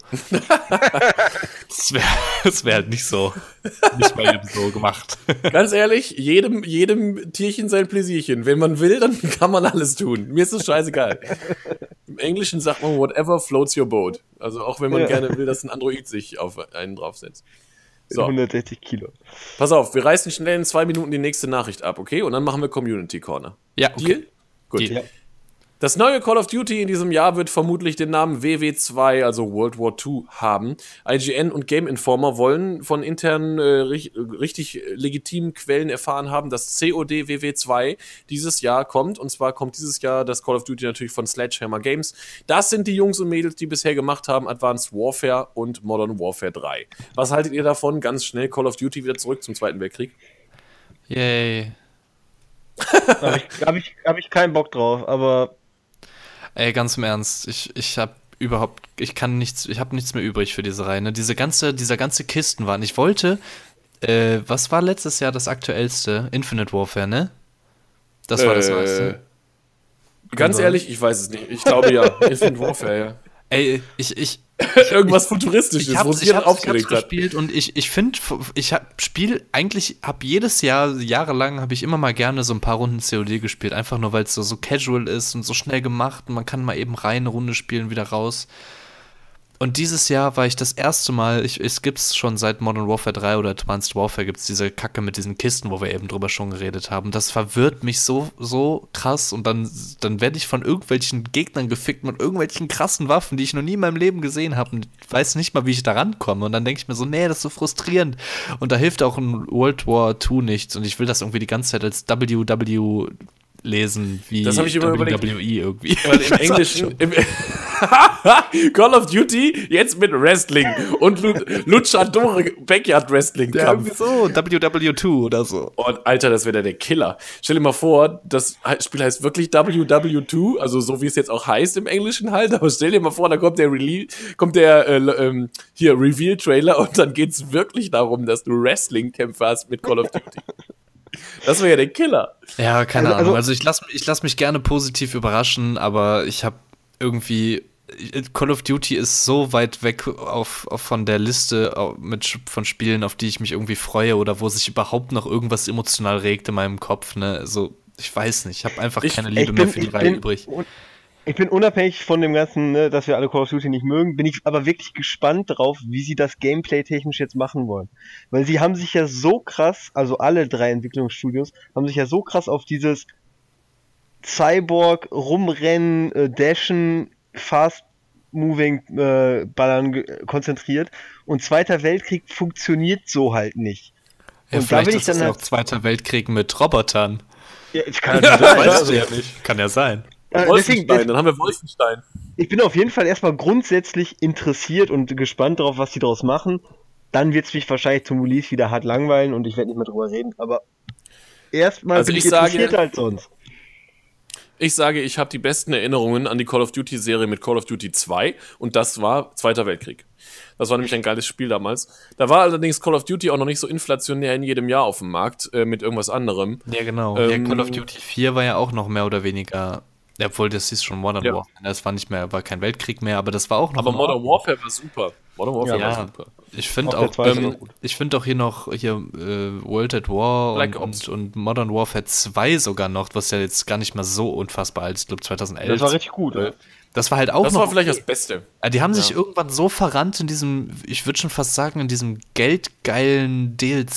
Das wär halt nicht mal eben so gemacht. Ganz ehrlich, jedem Tierchen sein Pläsierchen. Wenn man will, dann kann man alles tun. Mir ist das scheißegal. Im Englischen sagt man, whatever floats your boat. Also auch wenn man gerne will, dass ein Android sich auf einen draufsetzt. So, 160 Kilo. pass auf, wir reißen schnell in 2 Minuten die nächste Nachricht ab, okay? Und dann machen wir Community Corner. Ja, okay. Deal? Gut. Deal. Das neue Call of Duty in diesem Jahr wird vermutlich den Namen WW2, also World War II, haben. IGN und Game Informer wollen von internen, richtig legitimen Quellen erfahren haben, dass COD WW2 dieses Jahr kommt. Und zwar kommt dieses Jahr das Call of Duty natürlich von Sledgehammer Games. Das sind die Jungs und Mädels, die bisher gemacht haben Advanced Warfare und Modern Warfare 3. Was haltet ihr davon? Ganz schnell Call of Duty wieder zurück zum Zweiten Weltkrieg. Yay. Hab ich keinen Bock drauf, aber Ey, ganz im Ernst, ich habe nichts mehr übrig für diese Reihe. Ne? Dieser ganze Kistenwahn. Ich wollte, was war letztes Jahr das aktuellste? Infinite Warfare, ne? Das war das Neueste. Ganz ehrlich, ich weiß es nicht. Ich glaube ja. Infinite Warfare, ja. Ey, Irgendwas Futuristisches, wo es ich dir hab's aufgeregt hat. gespielt und ich finde, habe jedes Jahr, jahrelang habe ich immer mal gerne so ein paar Runden COD gespielt, einfach nur, weil es so casual ist und so schnell gemacht und man kann mal eben rein eine Runde spielen, wieder raus. Und dieses Jahr war ich das erste Mal, es gibt's schon seit Modern Warfare 3 oder Advanced Warfare gibt's diese Kacke mit diesen Kisten, wo wir eben drüber schon geredet haben. Das verwirrt mich so krass und dann werde ich von irgendwelchen Gegnern gefickt mit irgendwelchen krassen Waffen, die ich noch nie in meinem Leben gesehen habe und weiß nicht mal, wie ich da rankomme. Und dann denke ich mir so, nee, das ist so frustrierend. Und da hilft auch ein World War II nichts und ich will das irgendwie die ganze Zeit als WW lesen, wie Das hab ich immer überlegt. WWE irgendwie. Weil im Englischen Call of Duty jetzt mit Wrestling und Luchadore Backyard Wrestling Ja, Kampf. irgendwie so, WW2 oder so. Oh, Alter, das wäre der Killer. Stell dir mal vor, das Spiel heißt wirklich WW2, also so wie es jetzt auch heißt im Englischen halt, aber stell dir mal vor, da kommt der Reveal-Trailer und dann geht's wirklich darum, dass du Wrestling-Kämpfe hast mit Call of Duty. Das wäre ja der Killer. Ja, keine Ahnung. Also ich lass mich gerne positiv überraschen, aber ich habe irgendwie Call of Duty ist so weit weg von der Liste von Spielen, auf die ich mich irgendwie freue oder wo sich überhaupt noch irgendwas emotional regt in meinem Kopf. Ne? Also ich weiß nicht, ich habe einfach keine Liebe mehr für die Reihe übrig. Ich bin unabhängig von dem Ganzen, ne, dass wir alle Call of Duty nicht mögen, bin ich aber wirklich gespannt drauf, wie sie das Gameplay technisch jetzt machen wollen. Weil sie haben sich ja so krass, also alle 3 Entwicklungsstudios, haben sich ja so krass auf dieses Cyborg, Rumrennen, Dashen, Fast-Moving, Ballern konzentriert. Und Zweiter Weltkrieg funktioniert so halt nicht. Ja, und vielleicht da bin ich ist das dann ja auch Zweiter Weltkrieg mit Robotern. Ja, ich kann das sein, Weißt also, du ja nicht. Kann ja sein. Wolfenstein, dann haben wir Wolfenstein. Ich bin auf jeden Fall erstmal grundsätzlich interessiert und gespannt darauf, was die daraus machen. Dann wird es mich wahrscheinlich zum Release wieder hart langweilen und ich werde nicht mehr drüber reden, aber erstmal Also bin ich ich sage- interessierter als sonst. Ich sage, ich habe die besten Erinnerungen an die Call of Duty-Serie mit Call of Duty 2 und das war Zweiter Weltkrieg. Das war nämlich ein geiles Spiel damals. Da war allerdings Call of Duty auch noch nicht so inflationär in jedem Jahr auf dem Markt mit irgendwas anderem. Ja, genau. Ähm, Call of Duty 4 war ja auch noch mehr oder weniger Ja, obwohl, das hieß schon Modern Ja. Warfare. Das war kein Weltkrieg mehr, aber das war auch noch. Aber Modern Warfare war super. Modern Warfare war Ja, super. ich finde Warfare auch, 2 ist auch gut. ich finde auch hier noch World at War Black Ops. und Modern Warfare 2 sogar noch, was ja jetzt gar nicht mal so unfassbar alt ist, ich glaube 2011. Das war richtig gut. Ja. Das war halt auch Das noch. war vielleicht das Beste. Die haben sich irgendwann so verrannt in diesem, ich würde schon fast sagen, in diesem geldgeilen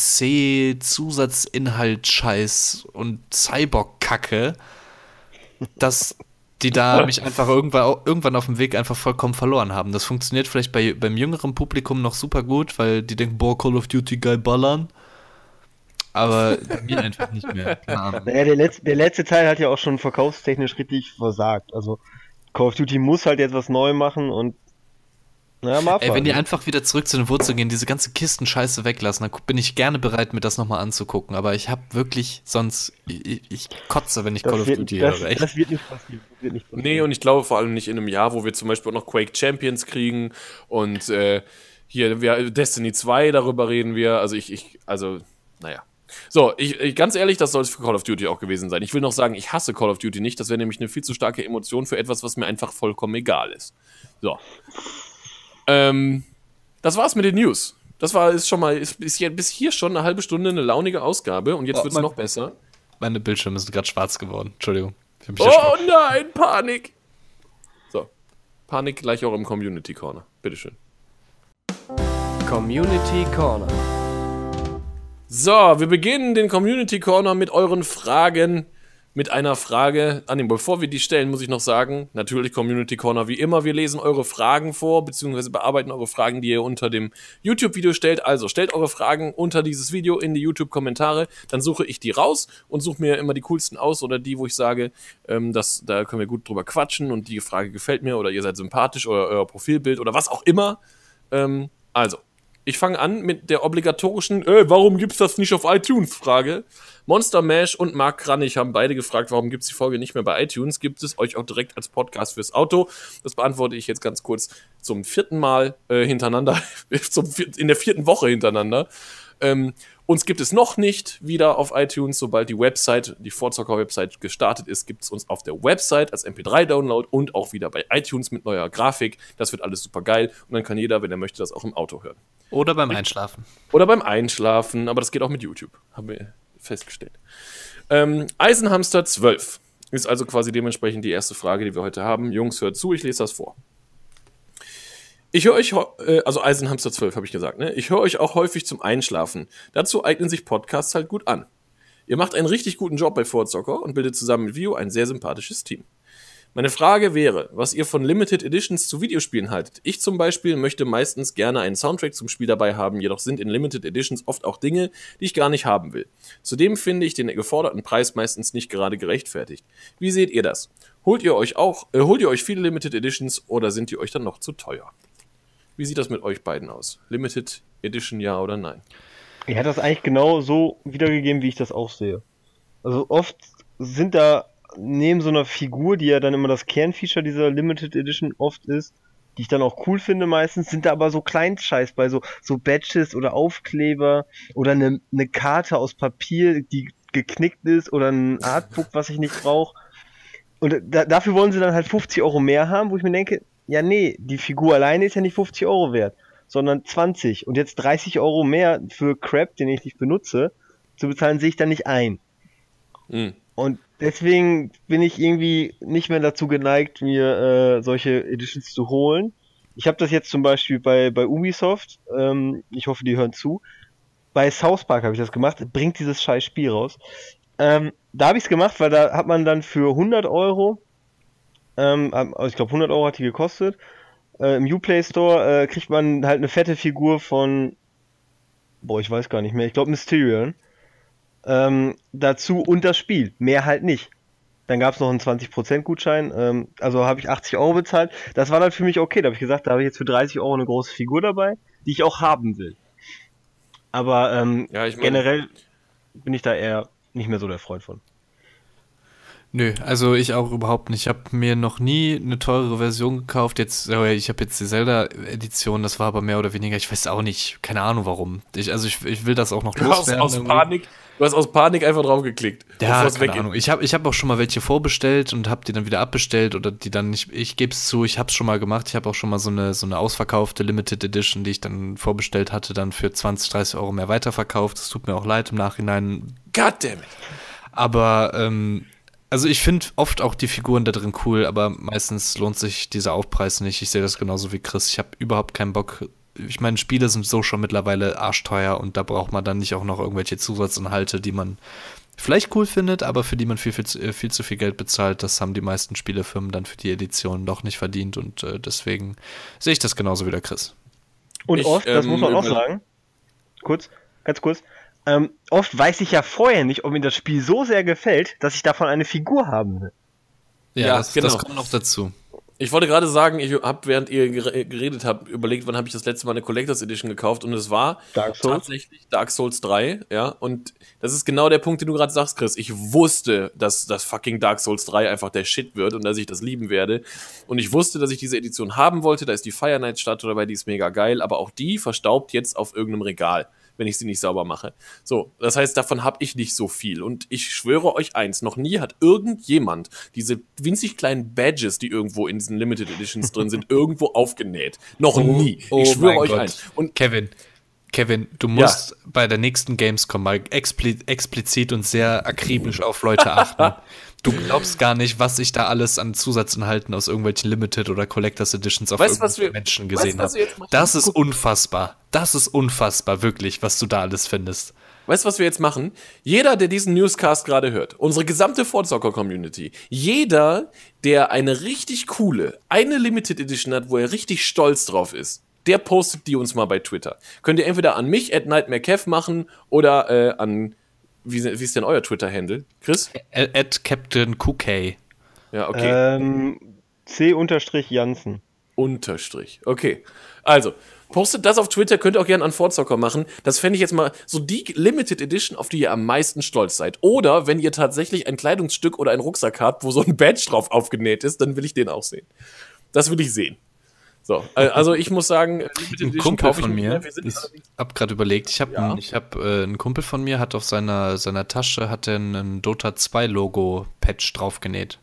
DLC-Zusatzinhalt-Scheiß und Cyborg-Kacke, dass die da mich einfach irgendwann auf dem Weg einfach vollkommen verloren haben. Das funktioniert vielleicht beim jüngeren Publikum noch super gut, weil die denken, boah, Call of Duty geil ballern. Aber bei mir einfach nicht mehr. Keine Ahnung. Naja, der letzte Teil hat ja auch schon verkaufstechnisch richtig versagt. Also Call of Duty muss halt jetzt was neu machen und naja, mal abwarten. Wenn die einfach wieder zurück zu den Wurzeln gehen, diese ganze Kistenscheiße weglassen, dann bin ich gerne bereit, mir das nochmal anzugucken. Aber ich habe wirklich sonst, ich kotze, wenn ich Call of Duty höre. Echt. Das wird nicht passieren. Nee, und ich glaube vor allem nicht in einem Jahr, wo wir zum Beispiel auch noch Quake Champions kriegen und hier Destiny 2, darüber reden wir. Also naja. So, ganz ehrlich, das soll es für Call of Duty auch gewesen sein. Ich will noch sagen, ich hasse Call of Duty nicht. Das wäre nämlich eine viel zu starke Emotion für etwas, was mir einfach vollkommen egal ist. So. Das war's mit den News. Ist bis hier schon eine halbe Stunde eine launige Ausgabe und jetzt wird's noch besser. Meine Bildschirme sind gerade schwarz geworden. Entschuldigung. Ich hab mich Oh erschrocken. nein, Panik! So, Panik gleich auch im Community Corner. Bitteschön. Community Corner. So, wir beginnen den Community Corner mit euren Fragen. Mit einer Frage. Bevor wir die stellen, muss ich noch sagen, natürlich Community Corner wie immer. Wir lesen eure Fragen vor, beziehungsweise bearbeiten eure Fragen, die ihr unter dem YouTube-Video stellt. Also stellt eure Fragen unter dieses Video in die YouTube-Kommentare. Dann suche ich die raus und suche mir immer die coolsten aus oder die, wo ich sage, da können wir gut drüber quatschen und die Frage gefällt mir oder ihr seid sympathisch oder euer Profilbild oder was auch immer. Also, ich fange an mit der obligatorischen warum gibt's das nicht auf iTunes? Frage. Monster Mash und Marc Kranich haben beide gefragt, warum gibt's die Folge nicht mehr bei iTunes? Gibt es euch auch direkt als Podcast fürs Auto? Das beantworte ich jetzt ganz kurz zum 4. Mal hintereinander, in der 4. Woche hintereinander. Uns gibt es noch nicht wieder auf iTunes. Sobald die Vorzocker-Website gestartet ist, gibt es uns auf der Website als MP3-Download und auch wieder bei iTunes mit neuer Grafik. Das wird alles super geil und dann kann jeder, wenn er möchte, das auch im Auto hören. Oder beim Einschlafen. Oder beim Einschlafen, aber das geht auch mit YouTube, haben wir festgestellt. Eisenhamster 12 ist also quasi dementsprechend die erste Frage, die wir heute haben. Jungs, hört zu, ich lese das vor. Ich höre euch, also Eisenhamster 12 habe ich gesagt, ne? Ich höre euch auch häufig zum Einschlafen. Dazu eignen sich Podcasts halt gut an. Ihr macht einen richtig guten Job bei Vorzocker und bildet zusammen mit Vio ein sehr sympathisches Team. Meine Frage wäre, was ihr von Limited Editions zu Videospielen haltet. Ich zum Beispiel möchte meistens gerne einen Soundtrack zum Spiel dabei haben, jedoch sind in Limited Editions oft auch Dinge, die ich gar nicht haben will. Zudem finde ich den geforderten Preis meistens nicht gerade gerechtfertigt. Wie seht ihr das? Holt ihr euch viele Limited Editions oder sind die euch dann noch zu teuer? Wie sieht das mit euch beiden aus? Limited Edition, ja oder nein? Er hat das eigentlich genau so wiedergegeben, wie ich das auch sehe. Also oft sind da neben so einer Figur, die ja dann immer das Kernfeature dieser Limited Edition oft ist, die ich dann auch cool finde meistens, sind da aber so Kleinscheiß bei, so Badges oder Aufkleber oder eine Karte aus Papier, die geknickt ist oder ein Artbook, was ich nicht brauche. Und dafür wollen sie dann halt 50 Euro mehr haben, wo ich mir denke, ja nee, die Figur alleine ist ja nicht 50 Euro wert, sondern 20 und jetzt 30 Euro mehr für Crap, den ich nicht benutze, zu bezahlen, sehe ich dann nicht ein. Mhm. Und deswegen bin ich irgendwie nicht mehr dazu geneigt, mir solche Editions zu holen. Ich habe das jetzt zum Beispiel bei Ubisoft, ich hoffe, die hören zu. Bei South Park habe ich das gemacht, bringt dieses scheiß Spiel raus. Da habe ich es gemacht, weil da hat man dann für 100 Euro, also ich glaube 100 Euro hat die gekostet, im Uplay Store kriegt man halt eine fette Figur von, ich weiß gar nicht mehr, ich glaube Mysterion. Dazu und das Spiel. Mehr halt nicht. Dann gab es noch einen 20% Gutschein. Also habe ich 80 Euro bezahlt. Das war dann für mich okay. Da habe ich gesagt, da habe ich jetzt für 30 Euro eine große Figur dabei, die ich auch haben will. Aber generell bin ich da eher nicht mehr so der Freund von. Nö, also ich auch überhaupt nicht. Ich habe mir noch nie eine teurere Version gekauft. Ich habe jetzt die Zelda-Edition, das war aber mehr oder weniger, ich weiß auch nicht, keine Ahnung warum. Ich will das auch noch loswerden. Du hast aus Panik einfach drauf geklickt. Ja, keine Ahnung. Ich hab auch schon mal welche vorbestellt und habe die dann wieder abbestellt oder die dann nicht, ich gebe es zu, ich habe es schon mal gemacht. Ich habe auch schon mal so eine ausverkaufte Limited Edition, die ich dann vorbestellt hatte, dann für 20, 30 Euro mehr weiterverkauft. Das tut mir auch leid im Nachhinein. Goddammit. Aber, also ich finde oft auch die Figuren da drin cool, aber meistens lohnt sich dieser Aufpreis nicht. Ich sehe das genauso wie Chris. Ich habe überhaupt keinen Bock. Ich meine, Spiele sind so schon mittlerweile arschteuer und da braucht man dann nicht auch noch irgendwelche Zusatzinhalte, die man vielleicht cool findet, aber für die man viel zu viel Geld bezahlt. Das haben die meisten Spielefirmen dann für die Edition doch nicht verdient und deswegen sehe ich das genauso wie der Chris. Und oft, das muss man auch sagen, ganz kurz, oft weiß ich ja vorher nicht, ob mir das Spiel so sehr gefällt, dass ich davon eine Figur haben will. Ja, das kommt noch dazu. Ich wollte gerade sagen, ich habe, während ihr geredet habt, überlegt, wann habe ich das letzte Mal eine Collectors Edition gekauft und es war tatsächlich Dark Souls 3, ja, und das ist genau der Punkt, den du gerade sagst, Chris. Ich wusste, dass das fucking Dark Souls 3 einfach der Shit wird und dass ich das lieben werde und ich wusste, dass ich diese Edition haben wollte, da ist die Fire Knight Statue dabei, die ist mega geil, aber auch die verstaubt jetzt auf irgendeinem Regal, wenn ich sie nicht sauber mache. So, das heißt, davon habe ich nicht so viel. Und ich schwöre euch eins, noch nie hat irgendjemand diese winzig kleinen Badges, die irgendwo in diesen Limited Editions drin sind, irgendwo aufgenäht. Noch nie. Ich schwöre euch eins. Und Kevin, du musst bei der nächsten Gamescom mal explizit und sehr akribisch auf Leute achten. Du glaubst gar nicht, was ich da alles an Zusatzinhalten aus irgendwelchen Limited oder Collectors Editions auf irgendwelche Menschen gesehen habe. Das ist unfassbar. Das ist unfassbar, wirklich, was du da alles findest. Weißt du, was wir jetzt machen? Jeder, der diesen Newscast gerade hört, unsere gesamte Fortzocker-Community, jeder, der eine richtig coole, eine Limited Edition hat, wo er richtig stolz drauf ist, der postet die uns mal bei Twitter. Könnt ihr entweder an mich, @nightmarekev machen, oder an, wie ist denn euer Twitter-Handle, Chris? @CaptainQK. Ja, okay. C_Jansen. Unterstrich. Okay. Also, postet das auf Twitter, könnt ihr auch gerne an Fortzocker machen. Das fände ich jetzt mal so die Limited Edition, auf die ihr am meisten stolz seid. Oder wenn ihr tatsächlich ein Kleidungsstück oder einen Rucksack habt, wo so ein Badge drauf aufgenäht ist, dann will ich den auch sehen. Das will ich sehen. So, also ich muss sagen, ein Kumpel von mir, ich hab gerade überlegt, ich hab einen Kumpel von mir, hat auf seiner Tasche hat er einen Dota 2 Logo Patch draufgenäht.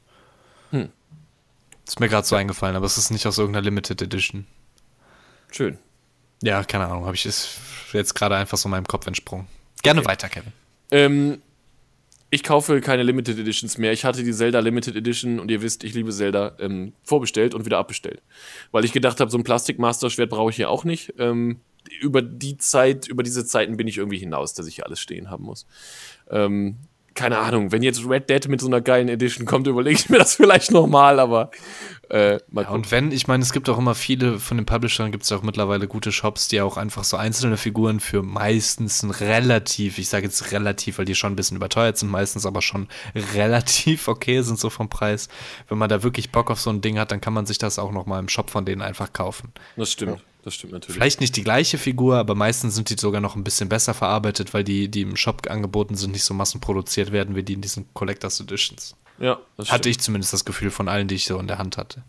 Ist mir gerade so eingefallen, aber es ist nicht aus irgendeiner Limited Edition. Schön. Ja, keine Ahnung, ist jetzt gerade einfach so meinem Kopf entsprungen. Gerne weiter, Kevin. Ich kaufe keine Limited Editions mehr. Ich hatte die Zelda Limited Edition und ihr wisst, ich liebe Zelda, vorbestellt und wieder abbestellt. Weil ich gedacht habe, so ein Plastik-Master-Schwert brauche ich hier auch nicht. Über diese Zeiten bin ich irgendwie hinaus, dass ich hier alles stehen haben muss. Keine Ahnung, wenn jetzt Red Dead mit so einer geilen Edition kommt, überlege ich mir das vielleicht nochmal, aber mal ja, und ich meine, es gibt auch immer viele, von den Publishern gibt es auch mittlerweile gute Shops, die auch einfach so einzelne Figuren für meistens ich sage jetzt relativ, weil die schon ein bisschen überteuert sind, meistens aber schon relativ okay sind so vom Preis. Wenn man da wirklich Bock auf so ein Ding hat, dann kann man sich das auch nochmal im Shop von denen einfach kaufen. Das stimmt. Das stimmt natürlich. Vielleicht nicht die gleiche Figur, aber meistens sind die sogar noch ein bisschen besser verarbeitet, weil die im Shop angeboten sind, nicht so massenproduziert werden wie die in diesen Collectors Editions. Ja, das stimmt. Hatte ich zumindest das Gefühl von allen, die ich so in der Hand hatte.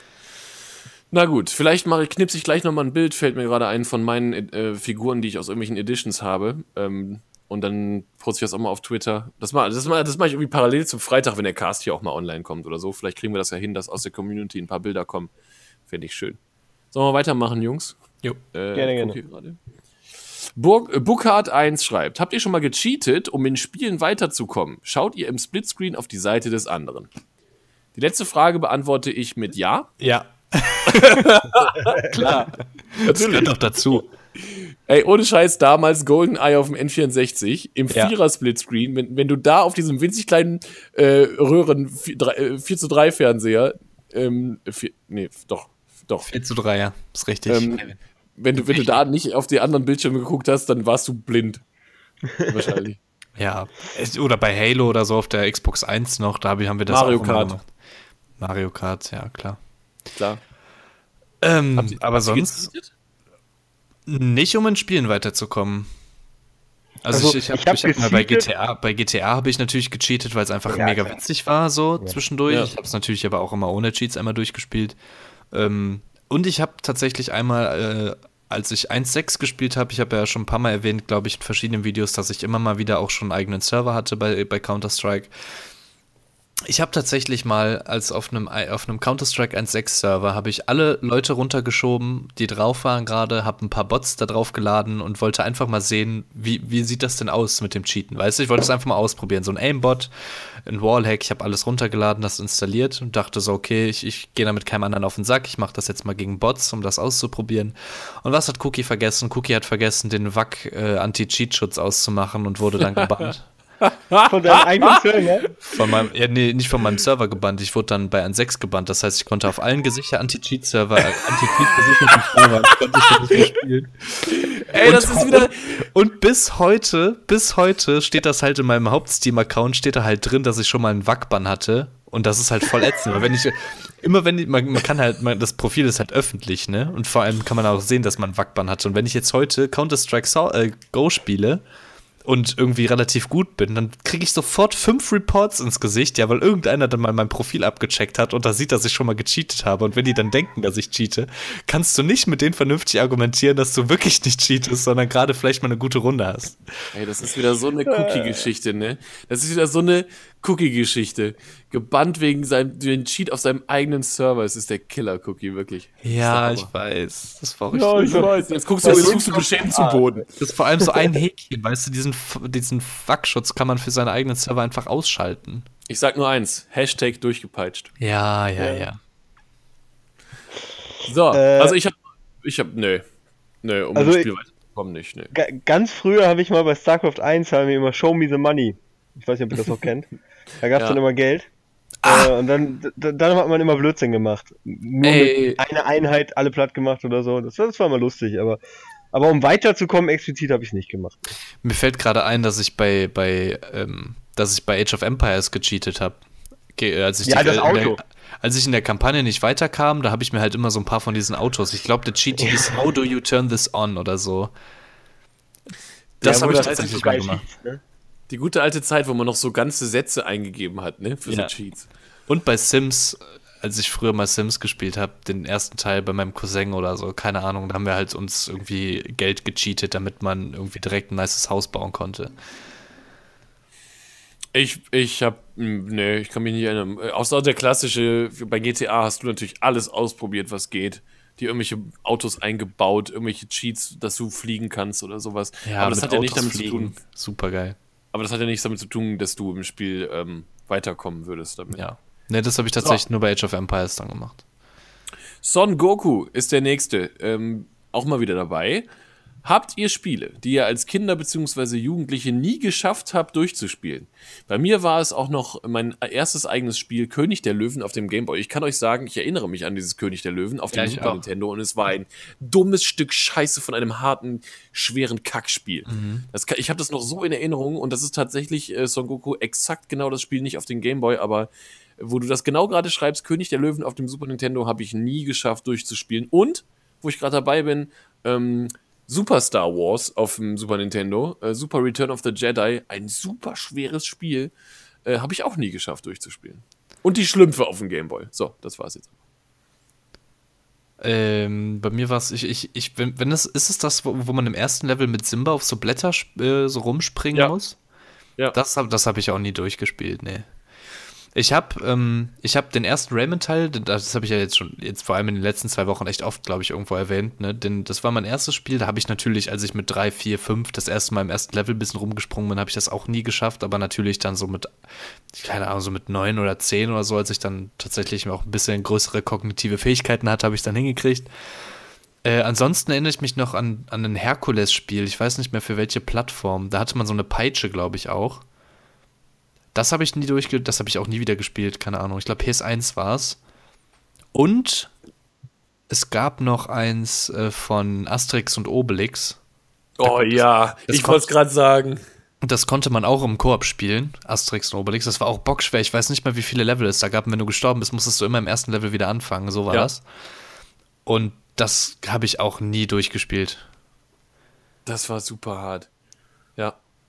Na gut, vielleicht knipse ich gleich nochmal ein Bild, fällt mir gerade ein, von meinen Figuren, die ich aus irgendwelchen Editions habe. Und dann poste ich das auch mal auf Twitter. Das mache ich irgendwie parallel zum Freitag, wenn der Cast hier auch mal online kommt oder so. Vielleicht kriegen wir das ja hin, dass aus der Community ein paar Bilder kommen. Fände ich schön. Sollen wir weitermachen, Jungs? Jo. Gerne. Burkhard 1 schreibt: Habt ihr schon mal gecheatet, um in Spielen weiterzukommen? Schaut ihr im Splitscreen auf die Seite des anderen? Die letzte Frage beantworte ich mit Ja. Ja. Klar. Das gehört doch dazu. Ey, ohne Scheiß, damals GoldenEye auf dem N64 im Vierer-Splitscreen, wenn du da auf diesem winzig kleinen Röhren 4:3 Fernseher 4:3, ja, ist richtig. Wenn du da nicht auf die anderen Bildschirme geguckt hast, dann warst du blind. Wahrscheinlich. Ja, oder bei Halo oder so auf der Xbox 1 noch, da haben wir das Mario auch Kart. gemacht. Mario Kart, ja, klar. Aber sonst nicht, um in Spielen weiterzukommen. Also ich hab hab mal bei gecheatet. GTA habe ich natürlich gecheatet, weil es einfach Ja, mega klar. witzig war, so zwischendurch. Ja. Ich habe es natürlich aber auch immer ohne Cheats einmal durchgespielt. Und ich habe tatsächlich einmal, als ich 1.6 gespielt habe, ich habe ja schon ein paar Mal erwähnt, glaube ich, in verschiedenen Videos, dass ich immer mal wieder auch schon einen eigenen Server hatte bei Counter-Strike. Ich habe tatsächlich mal, als auf einem Counter-Strike 1.6 Server, habe ich alle Leute runtergeschoben, die drauf waren gerade, habe ein paar Bots da drauf geladen und wollte einfach mal sehen, wie sieht das denn aus mit dem Cheaten, weißt du? Ich wollte es einfach mal ausprobieren, so ein Aimbot, ein Wallhack, ich habe alles runtergeladen, das installiert und dachte so, okay, ich gehe damit keinem anderen auf den Sack, ich mache das jetzt mal gegen Bots, um das auszuprobieren. Und was hat Cookie vergessen? Cookie hat vergessen, den WAC Anti-Cheat-Schutz auszumachen und wurde dann gebannt. Von deinem eigenen Server? Nee, nicht von meinem Server gebannt. Ich wurde dann bei 1.6 gebannt. Das heißt, ich konnte auf allen Anti-Cheat-Server, Anti-Cheat-gesicherten Servern, konnte ich dann nicht mehr spielen. Ey, das ist wieder. Und bis heute steht das halt in meinem Haupt-Steam-Account, steht da halt drin, dass ich schon mal einen WAC-Ban hatte. Und das ist halt voll ätzend. Weil man kann halt, das Profil ist halt öffentlich, ne? Und vor allem kann man auch sehen, dass man einen WAC-Ban hatte. Und wenn ich jetzt heute Counter-Strike Go spiele, und irgendwie relativ gut bin, dann kriege ich sofort 5 Reports ins Gesicht, ja, weil irgendeiner dann mal mein Profil abgecheckt hat und da sieht, dass ich schon mal gecheatet habe. Und wenn die dann denken, dass ich cheate, kannst du nicht mit denen vernünftig argumentieren, dass du wirklich nicht cheatest, sondern gerade vielleicht mal eine gute Runde hast. Ey, das ist wieder so eine Cookie-Geschichte, ne? Das ist wieder so eine Cookie-Geschichte. Gebannt wegen den Cheat auf seinem eigenen Server. Es ist der Killer-Cookie, wirklich. Ja, Das ich ist der Hammer. weiß. Das war Ja, richtig. ich weiß. Jetzt guckst du beschämt zu Boden. Das ist vor allem so ein Häkchen, weißt du, diesen WAC-Schutz kann man für seinen eigenen Server einfach ausschalten. Ich sag nur eins: Hashtag durchgepeitscht. Ja. So, Äh, also ich hab, nö, um Also das Spiel weiterzukommen, nicht, ne. Ganz früher habe ich mal bei StarCraft 1 haben wir immer Show Me the Money. Ich weiß nicht, ob ihr das noch kennt. Da gab es Ja. dann immer Geld. Und dann hat man immer Blödsinn gemacht. Nur Ey. mit einer Einheit alle platt gemacht oder so. Das war immer lustig, aber um weiterzukommen, explizit habe ich es nicht gemacht. Mir fällt gerade ein, dass ich bei Age of Empires gecheatet habe. Als ich in der Kampagne nicht weiterkam, da habe ich mir halt immer so ein paar von diesen Autos. Ich glaube, der Cheat hieß How do you turn this on oder so. Das habe ich tatsächlich mal gemacht. Ne? Die gute alte Zeit, wo man noch so ganze Sätze eingegeben hat, ne, für so Ja. Cheats. Und bei Sims, als ich früher mal Sims gespielt habe, den ersten Teil bei meinem Cousin oder so, keine Ahnung, da haben wir halt uns irgendwie Geld gecheatet, damit man irgendwie direkt ein nices Haus bauen konnte. Ich kann mich nicht erinnern. Außer der klassische, bei GTA hast du natürlich alles ausprobiert, was geht. Die irgendwelche Autos eingebaut, irgendwelche Cheats, dass du fliegen kannst oder sowas. Aber das mit hat ja nicht Autos damit zu fliegen. tun. Super geil. Aber das hat ja nichts damit zu tun, dass du im Spiel weiterkommen würdest damit. Ja. Ne, das habe ich tatsächlich nur bei Age of Empires dann gemacht. Son Goku ist der nächste. Auch mal wieder dabei. Habt ihr Spiele, die ihr als Kinder bzw. Jugendliche nie geschafft habt, durchzuspielen? Bei mir war es auch noch mein erstes eigenes Spiel, König der Löwen auf dem Gameboy. Ich kann euch sagen, ich erinnere mich an dieses König der Löwen auf dem Ja, ich Super auch. Nintendo und es war ein dummes Stück Scheiße von einem harten, schweren Kackspiel. Ich habe das noch so in Erinnerung und das ist tatsächlich Son Goku exakt genau das Spiel, nicht auf dem Gameboy, aber wo du das genau gerade schreibst, König der Löwen auf dem Super Nintendo habe ich nie geschafft durchzuspielen. Und, wo ich gerade dabei bin, Super Star Wars auf dem Super Nintendo, Super Return of the Jedi, ein super schweres Spiel, habe ich auch nie geschafft durchzuspielen. Und die Schlümpfe auf dem Gameboy. So, das war's jetzt. Bei mir war es, wenn ist es das, wo man im ersten Level mit Simba auf so Blätter so rumspringen Ja. muss? Ja. Das hab ich auch nie durchgespielt, nee. Ich hab den ersten Rayman-Teil, das habe ich ja jetzt vor allem in den letzten 2 Wochen echt oft, glaube ich, irgendwo erwähnt, ne? Denn das war mein erstes Spiel, da habe ich natürlich, als ich mit 3, 4, 5 das erste Mal im ersten Level ein bisschen rumgesprungen bin, habe ich das auch nie geschafft, aber natürlich dann so mit, keine Ahnung, so mit 9 oder 10 oder so, als ich dann tatsächlich auch ein bisschen größere kognitive Fähigkeiten hatte, habe ich dann hingekriegt. Ansonsten erinnere ich mich noch an ein Herkules-Spiel, ich weiß nicht mehr für welche Plattform, da hatte man so eine Peitsche, glaube ich, auch. Das habe ich das habe ich auch nie wieder gespielt, keine Ahnung. Ich glaube, PS1 war es. Und es gab noch eins von Asterix und Obelix. Oh ja, das ich wollte es gerade sagen. Und das konnte man auch im Koop spielen, Asterix und Obelix. Das war auch bockschwer. Ich weiß nicht mehr, wie viele Level es da gab. Und wenn du gestorben bist, musstest du immer im ersten Level wieder anfangen. So war Ja. das. Und das habe ich auch nie durchgespielt. Das war super hart. Ja.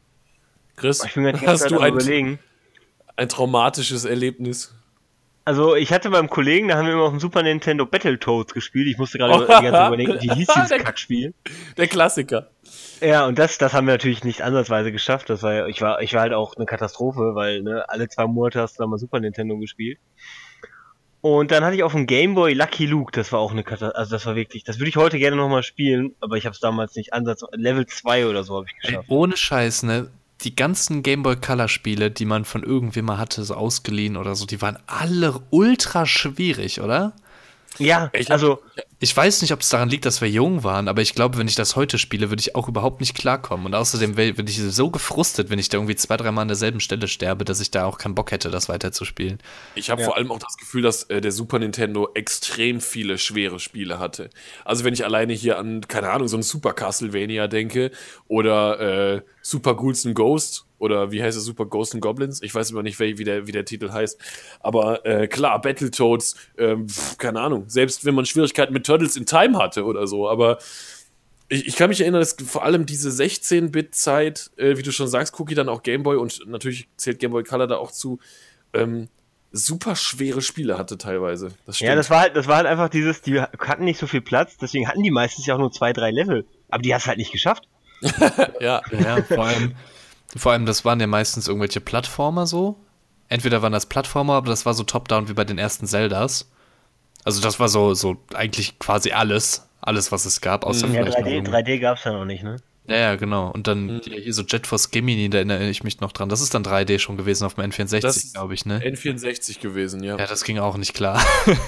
Chris, Ich bin gerade die hast ganze du Zeit am Überlegen. ein traumatisches Erlebnis? Also, ich hatte beim Kollegen, da haben wir immer auf dem Super Nintendo Battletoads gespielt. Ich musste gerade die ganze Zeit überlegen, wie hieß dieses Kackspiel? Der Klassiker. Ja, und das haben wir natürlich nicht ansatzweise geschafft. Ich war halt auch eine Katastrophe, weil, ne, alle 2 Monate hast du da mal Super Nintendo gespielt. Und dann hatte ich auf dem Game Boy Lucky Luke, das war auch eine Katastrophe, also das war wirklich, das würde ich heute gerne nochmal spielen, aber ich habe es damals nicht Level 2 oder so habe ich Ey, geschafft. ohne Scheiß, ne? Die ganzen Game Boy Color Spiele, die man von irgendwem mal hatte, so ausgeliehen oder so, die waren alle ultra schwierig, oder? Ja, Ich hab- also, Ich weiß nicht, ob es daran liegt, dass wir jung waren, aber ich glaube, wenn ich das heute spiele, würde ich auch überhaupt nicht klarkommen. Und außerdem bin ich so gefrustet, wenn ich da irgendwie 2, 3 Mal an derselben Stelle sterbe, dass ich da auch keinen Bock hätte, das weiterzuspielen. Ich habe Ja. vor allem auch das Gefühl, dass der Super Nintendo extrem viele schwere Spiele hatte. Also wenn ich alleine hier an, keine Ahnung, so ein Super Castlevania denke oder Super Ghouls and Ghosts oder wie heißt es, Super Ghosts and Goblins? Ich weiß immer nicht, wie der Titel heißt. Aber klar, Battletoads, keine Ahnung, selbst wenn man Schwierigkeiten mit Turtles in Time hatte oder so, aber ich kann mich erinnern, dass vor allem diese 16-Bit-Zeit, wie du schon sagst, Cookie, dann auch Gameboy und natürlich zählt Game Boy Color da auch zu, super schwere Spiele hatte teilweise. Das stimmt. ja, das war halt einfach dieses, die hatten nicht so viel Platz, deswegen hatten die meistens ja auch nur 2, 3 Level. Aber die hast du halt nicht geschafft. Ja. Ja, vor allem, das waren ja meistens irgendwelche Plattformer so. Entweder waren das Plattformer, aber das war so top-down wie bei den ersten Zeldas. Also das war so eigentlich quasi alles, was es gab, außer Ja, vielleicht noch 3D gab's ja noch nicht, ne? Ja, genau. Und dann hier so Jet Force Gemini, da erinnere ich mich noch dran. Das ist dann 3D schon gewesen auf dem Das N64, ist glaube ich, ne? N64 gewesen, ja. Ja, das ging auch nicht klar.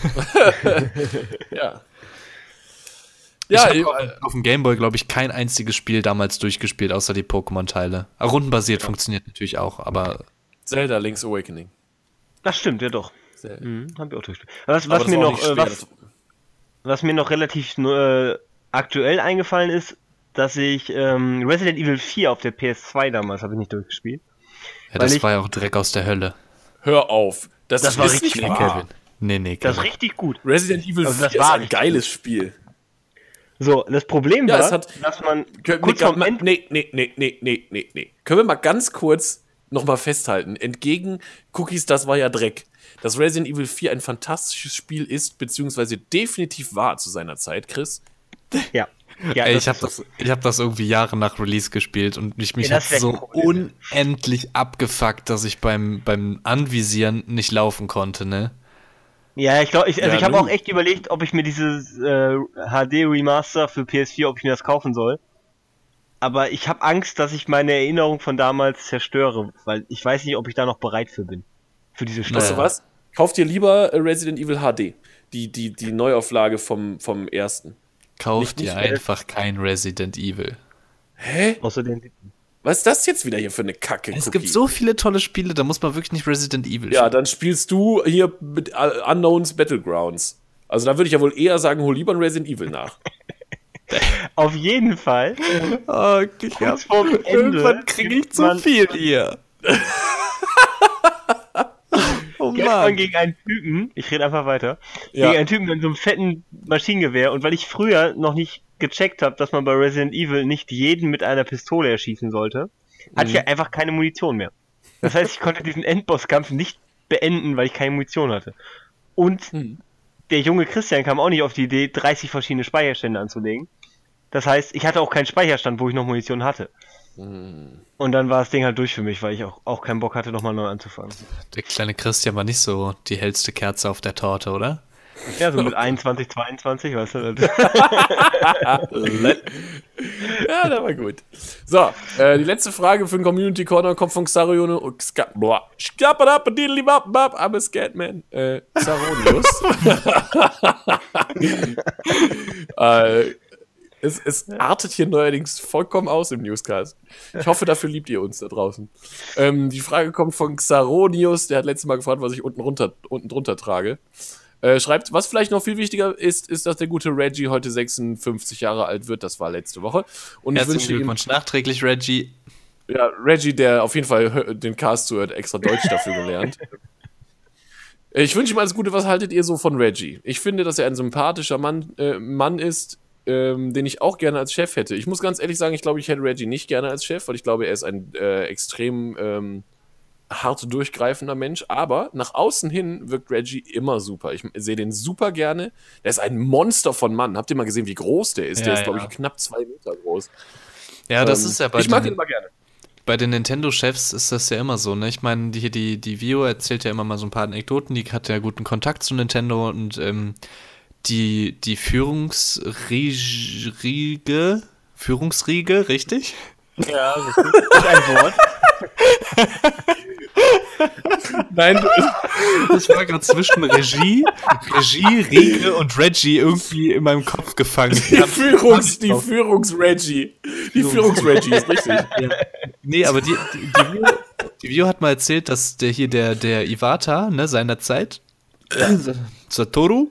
Ja. Ich Ja, habe auf dem Gameboy, glaube ich, kein einziges Spiel damals durchgespielt, außer die Pokémon-Teile. Rundenbasiert funktioniert natürlich auch, aber Zelda Link's Awakening. Das stimmt, ja doch. Sehr- Haben wir auch durchgespielt. Was Aber das mir war auch noch, nicht schwer, was mir noch relativ aktuell eingefallen ist, dass ich Resident Evil 4 auf der PS2 damals habe ich nicht durchgespielt. ja, das Weil war ja auch Dreck aus der Hölle. Hör auf. Das war ist richtig nicht gut, wahr. Kevin. Nee, Das ist Kevin. richtig gut. Resident Evil Also 4 das ist war ein richtig geiles Spiel. So, das Problem Ja, war, es hat- dass man Können kurz vorm End... nee. Können wir mal ganz kurz nochmal festhalten. Entgegen Cookies, das war ja Dreck. Dass Resident Evil 4 ein fantastisches Spiel ist, beziehungsweise definitiv war zu seiner Zeit, Chris. Ja. Ja, Ey, das ich habe ist so. das irgendwie Jahre nach Release gespielt und mich Ja, hat das wär so kein Problem. unendlich abgefuckt, dass ich beim Anvisieren nicht laufen konnte, ne? Ja, ich glaube, ich habe nu. auch echt überlegt, ob ich mir dieses HD Remaster für PS4, ob ich mir das kaufen soll. Aber ich habe Angst, dass ich meine Erinnerung von damals zerstöre, weil ich weiß nicht, ob ich da noch bereit für bin. Für diese Steuer. Weißt du was? Kauf dir lieber Resident Evil HD. Die Neuauflage vom ersten. Kauf Nicht dir mehr. einfach kein Resident Evil. Hä? Außerdem, Was ist das jetzt wieder hier für eine Kacke? Es Cookie? gibt so viele tolle Spiele, da muss man wirklich nicht Resident Evil Ja, dann spielst du hier mit Unknowns Battlegrounds. Also da würde ich ja wohl eher sagen, hol lieber ein Resident Evil nach. auf jeden Fall. Oh, Kurz vorm Ende gibt man- viel hier. Oh kämpft man gegen einen Typen, ich rede einfach weiter, Ja. gegen einen Typen mit so einem fetten Maschinengewehr und weil ich früher noch nicht gecheckt habe, dass man bei Resident Evil nicht jeden mit einer Pistole erschießen sollte, hatte ich ja einfach keine Munition mehr. Das heißt, ich konnte diesen Endbosskampf nicht beenden, weil ich keine Munition hatte. Und der junge Christian kam auch nicht auf die Idee, 30 verschiedene Speicherstände anzulegen. Das heißt, ich hatte auch keinen Speicherstand, wo ich noch Munition hatte. Und dann war das Ding halt durch für mich, weil ich auch keinen Bock hatte, nochmal neu anzufangen. Der kleine Christian war nicht so die hellste Kerze auf der Torte, oder? Ja, so mit 21, 22, weißt du. Ja, der war gut. So, die letzte Frage für den Community Corner kommt von Xarione und I'm a Scatman. Xaronius. Es artet hier neuerdings vollkommen aus im Newscast. Ich hoffe, dafür liebt ihr uns da draußen. Die Frage kommt von Xaronius, der hat letztes Mal gefragt, was ich unten drunter trage. Schreibt, was vielleicht noch viel wichtiger ist, dass der gute Reggie heute 56 Jahre alt wird. Das war letzte Woche. Und ich Herzlichen wünsche ihm, Glückwunsch nachträglich, Reggie. ja, Reggie, der auf jeden Fall den Cast zuhört, extra Deutsch dafür gelernt. Ich wünsche ihm alles Gute. Was haltet ihr so von Reggie? Ich finde, dass er ein sympathischer Mann ist. den ich auch gerne als Chef hätte. Ich muss ganz ehrlich sagen, ich glaube, ich hätte Reggie nicht gerne als Chef, weil ich glaube, er ist ein extrem hart durchgreifender Mensch. Aber nach außen hin wirkt Reggie immer super. Ich sehe den super gerne. Der ist ein Monster von Mann. Habt ihr mal gesehen, wie groß der ist? Ja, Der ist, glaube ich, knapp 2 Meter groß. Ja, das ist ja bei ich mag den immer gerne. Bei den Nintendo-Chefs ist das ja immer so, ne? Ich meine, die Vio erzählt ja immer mal so ein paar Anekdoten, die hat ja guten Kontakt zu Nintendo und die Führungsriege, richtig? Ja, das ist ein Wort. Nein, das war gerade zwischen Regie, Riege und Reggie irgendwie in meinem Kopf gefangen. Die Führungs-Reggie. Die Führungs-Reggie ist richtig. Ja. Nee, aber die Vio hat mal erzählt, dass der Iwata, ne, seinerzeit, Satoru,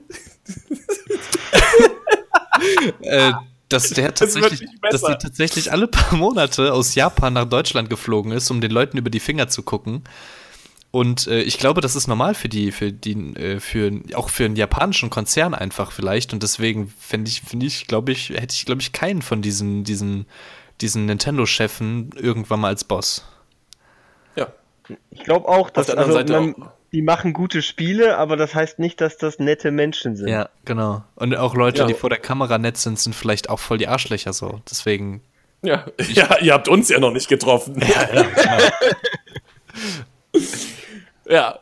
dass der tatsächlich alle paar Monate aus Japan nach Deutschland geflogen ist, um den Leuten über die Finger zu gucken. Und ich glaube, das ist normal für auch für einen japanischen Konzern einfach vielleicht. Und deswegen hätte ich, glaube ich, keinen von diesen Nintendo-Chefen irgendwann mal als Boss. Ja. Ich glaube auch, dass auch. Die machen gute Spiele, aber das heißt nicht, dass das nette Menschen sind. Ja, genau. Und auch Leute, die vor der Kamera nett sind vielleicht auch voll die Arschlöcher so. Deswegen. Ja, ihr habt uns ja noch nicht getroffen. Ja,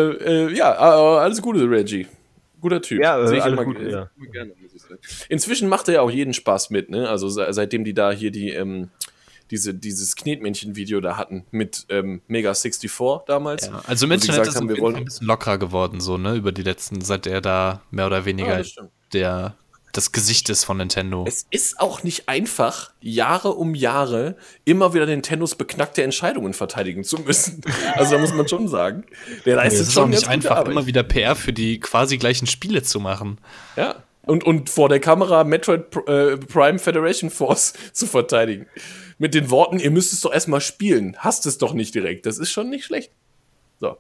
alles Gute, Reggie. Guter Typ. Ja, sehe ich alles immer gut, ja. gerne. Inzwischen macht er ja auch jeden Spaß mit, ne? Also seitdem die da hier dieses Knetmännchen-Video da hatten mit Mega 64 damals. Ja, also im Internet ist haben, es ein bisschen lockerer geworden, so, ne, über die letzten, seit er da mehr oder weniger das Gesicht ist von Nintendo. Es ist auch nicht einfach, Jahre um Jahre immer wieder Nintendos beknackte Entscheidungen verteidigen zu müssen. Also da muss man schon sagen. Der leistet es ist schon auch nicht ganz gute einfach, Arbeit. immer wieder PR für die quasi gleichen Spiele zu machen. Ja. Und vor der Kamera Metroid Prime Federation Force zu verteidigen. Mit den Worten, ihr müsst es doch erstmal spielen. Hasst es doch nicht direkt. Das ist schon nicht schlecht. So.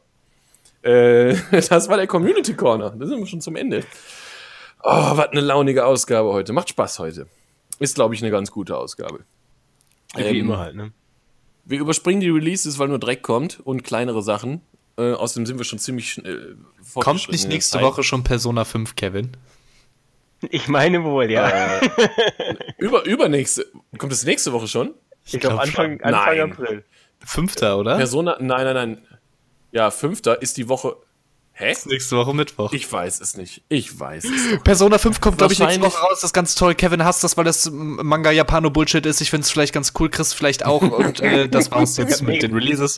Das war der Community Corner. Da sind wir schon zum Ende. Oh, was eine launige Ausgabe heute. Macht Spaß heute. Ist, glaube ich, eine ganz gute Ausgabe. Wie immer halt, ne? Wir überspringen die Releases, weil nur Dreck kommt und kleinere Sachen. Außerdem sind wir schon ziemlich Kommt nicht nächste Woche schon Persona 5, Kevin? Ich meine wohl, ja. Übernächste. Kommt das nächste Woche schon? Ich glaube Anfang April. 5. oder? Persona, nein. Ja, 5. ist die Woche. Hä? Das ist nächste Woche Mittwoch. Ich weiß es nicht. Persona 5 kommt, glaube ich, nächste Woche raus. Das ist ganz toll. Kevin hasst das, weil das Manga Japano-Bullshit ist. Ich finde es vielleicht ganz cool. Chris vielleicht auch. Und das war's jetzt mit den Releases.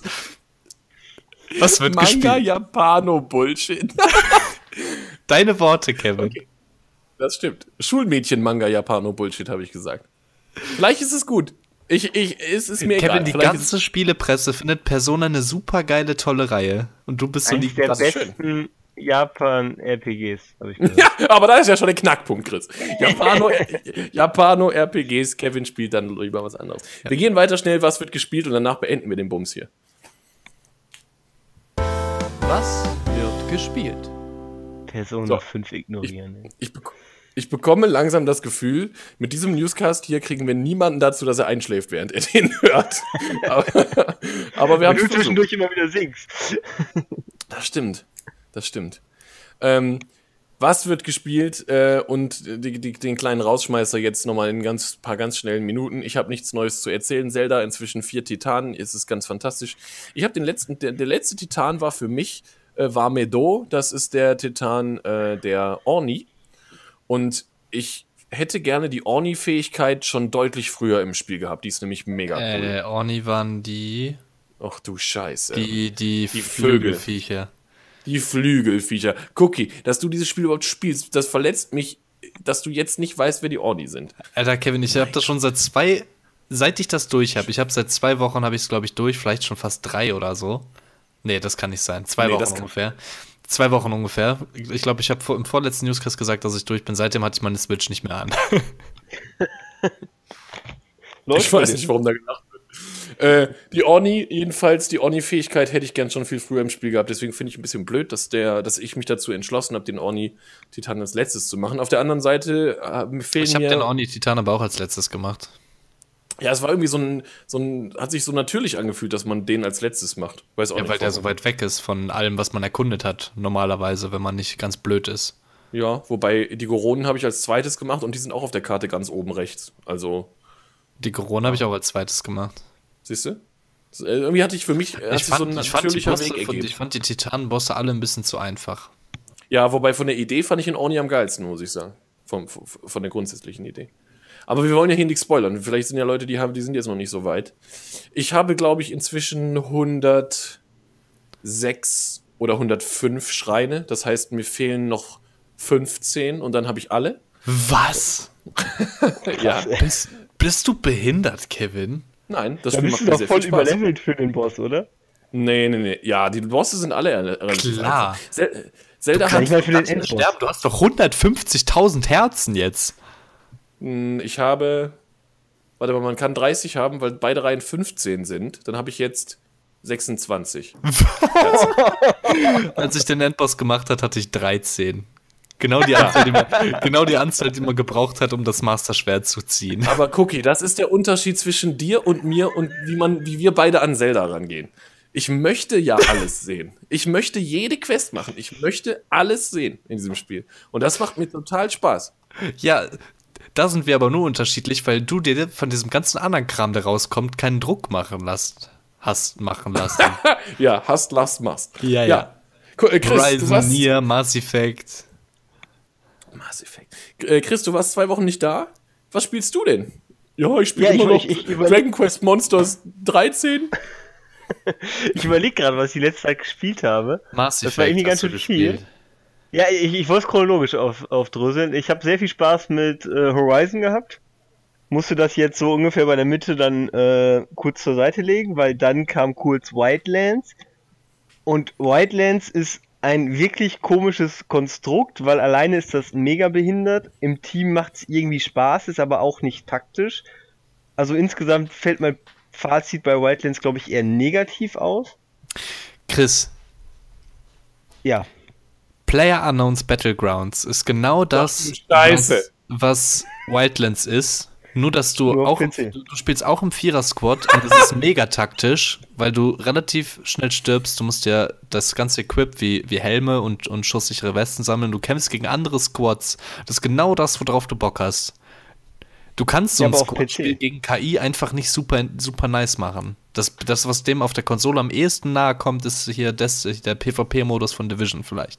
Was wird gespielt? Manga Japano-Bullshit. Deine Worte, Kevin. Okay. Das stimmt. Schulmädchen-Manga Japano-Bullshit, habe ich gesagt. Vielleicht ist es gut. Es ist mir Kevin, egal. die ganze Spielepresse findet Persona eine super geile, tolle Reihe. Und du bist so Eines der das ist besten Japan-RPGs, habe ich gehört. Ja, aber da ist ja schon der Knackpunkt, Chris. Japano-RPGs, Kevin spielt dann lieber was anderes. Ja. Wir gehen weiter schnell, was wird gespielt und danach beenden wir den Bums hier. Was wird gespielt? Persona 5 ignorieren. Ich bekomme langsam das Gefühl, mit diesem Newscast hier kriegen wir niemanden dazu, dass er einschläft, während er den hört. aber wir haben du zwischendurch immer wieder singst. Das stimmt. Was wird gespielt? Und den kleinen Rausschmeißer jetzt nochmal in paar ganz schnellen Minuten. Ich habe nichts Neues zu erzählen. Zelda, inzwischen 4 Titanen. Es ist ganz fantastisch. Ich habe der letzte Titan war für mich, war Medo. Das ist der Titan der Orni. Und ich hätte gerne die Orni-Fähigkeit schon deutlich früher im Spiel gehabt. Die ist nämlich mega cool. Orni waren die... Ach du Scheiße. Die Vögelviecher. Die Flügelviecher. Cookie, dass du dieses Spiel überhaupt spielst, das verletzt mich, dass du jetzt nicht weißt, wer die Orni sind. Alter, Kevin, ich habe das schon seit ich das durch habe. Ich habe seit 2 Wochen, habe ich es, glaube ich, durch. Vielleicht schon fast 3 oder so. Nee, das kann nicht sein. 2 Wochen ungefähr. 2 Wochen ungefähr. Ich glaube, ich habe im vorletzten Newscast gesagt, dass ich durch bin. Seitdem hatte ich meine Switch nicht mehr an. Ich weiß nicht, warum da gelacht wird. Die Orni, jedenfalls, die Orni-Fähigkeit hätte ich gern schon viel früher im Spiel gehabt. Deswegen finde ich ein bisschen blöd, dass ich mich dazu entschlossen habe, den Orni-Titan als letztes zu machen. Auf der anderen Seite mir fehlen Ich habe den Orni-Titan aber auch als letztes gemacht. Ja, es war irgendwie hat sich so natürlich angefühlt, dass man den als letztes macht. Weiß auch Ja, nicht, weil der warum. so weit weg ist von allem, was man erkundet hat, normalerweise, wenn man nicht ganz blöd ist. Ja, wobei die Goronen habe ich als zweites gemacht und die sind auch auf der Karte ganz oben rechts. Also, Die Corona habe ich auch als zweites gemacht. siehst du? Irgendwie hatte ich für mich Ich fand Weg ergeben. ich fand die Titanenbosse alle ein bisschen zu einfach. Ja, wobei von der Idee fand ich den Orni am geilsten, muss ich sagen. Von der grundsätzlichen Idee. Aber wir wollen ja hier nichts spoilern. Vielleicht sind ja Leute, die sind jetzt noch nicht so weit. Ich habe, glaube ich, inzwischen 106 oder 105 Schreine. Das heißt, mir fehlen noch 15 und dann habe ich alle. Was? Ja. Bist du behindert, Kevin? Nein, das Da Spiel bist macht du mir doch sehr voll viel Spaß. überlevelt für den Boss, oder? Nee. Ja, die Bosse sind alle relativ Klar. einfach. Zelda Kann ich hat... mal für den Kannst du Endboss. sterben? Du hast doch 150.000 Herzen jetzt. Ich habe... Warte mal, man kann 30 haben, weil beide Reihen 15 sind. Dann habe ich jetzt 26. Als ich den Endboss gemacht hat, hatte ich 13. Genau die Anzahl, die man gebraucht hat, um das Master-Schwert zu ziehen. Aber Cookie, das ist der Unterschied zwischen dir und mir und wie wir beide an Zelda rangehen. Ich möchte ja alles sehen. Ich möchte jede Quest machen. Ich möchte alles sehen in diesem Spiel. Und das macht mir total Spaß. Ja, da sind wir aber nur unterschiedlich, weil du dir von diesem ganzen anderen Kram, der rauskommt, keinen Druck hast machen lassen. Ja, hast, last, must. Ja. Chris, Horizon, Nier, Mass Effect. Mass Effect. Chris, du warst 2 Wochen nicht da. Was spielst du denn? Ja, ich spiele Ja, immer noch ich Dragon Quest Monsters 13. Ich überlege gerade, was ich die letzte Zeit gespielt habe. Mass Effect Das war irgendwie ganz hast du schön viel. gespielt. Ja, ich wollte es chronologisch aufdröseln. Ich habe sehr viel Spaß mit Horizon gehabt. Musste das jetzt so ungefähr bei der Mitte dann kurz zur Seite legen, weil dann kam kurz Wildlands. Und Wildlands ist ein wirklich komisches Konstrukt, weil alleine ist das mega behindert. Im Team macht es irgendwie Spaß, ist aber auch nicht taktisch. Also insgesamt fällt mein Fazit bei Wildlands, glaube ich, eher negativ aus. Chris, Ja. PlayerUnknown's Battlegrounds ist genau das, Scheiße. was Wildlands ist. Nur, dass du Nur auf auch, PC. du spielst auch im Vierer-Squad und das ist mega taktisch, weil du relativ schnell stirbst. Du musst ja das ganze Equip wie Helme und schusssichere Westen sammeln. Du kämpfst gegen andere Squads. Das ist genau das, worauf du Bock hast. Du kannst so Ja, ein aber auf Squad-Spiel PC. gegen KI einfach nicht super nice machen. Das, was dem auf der Konsole am ehesten nahe kommt, ist hier der PvP-Modus von Division vielleicht.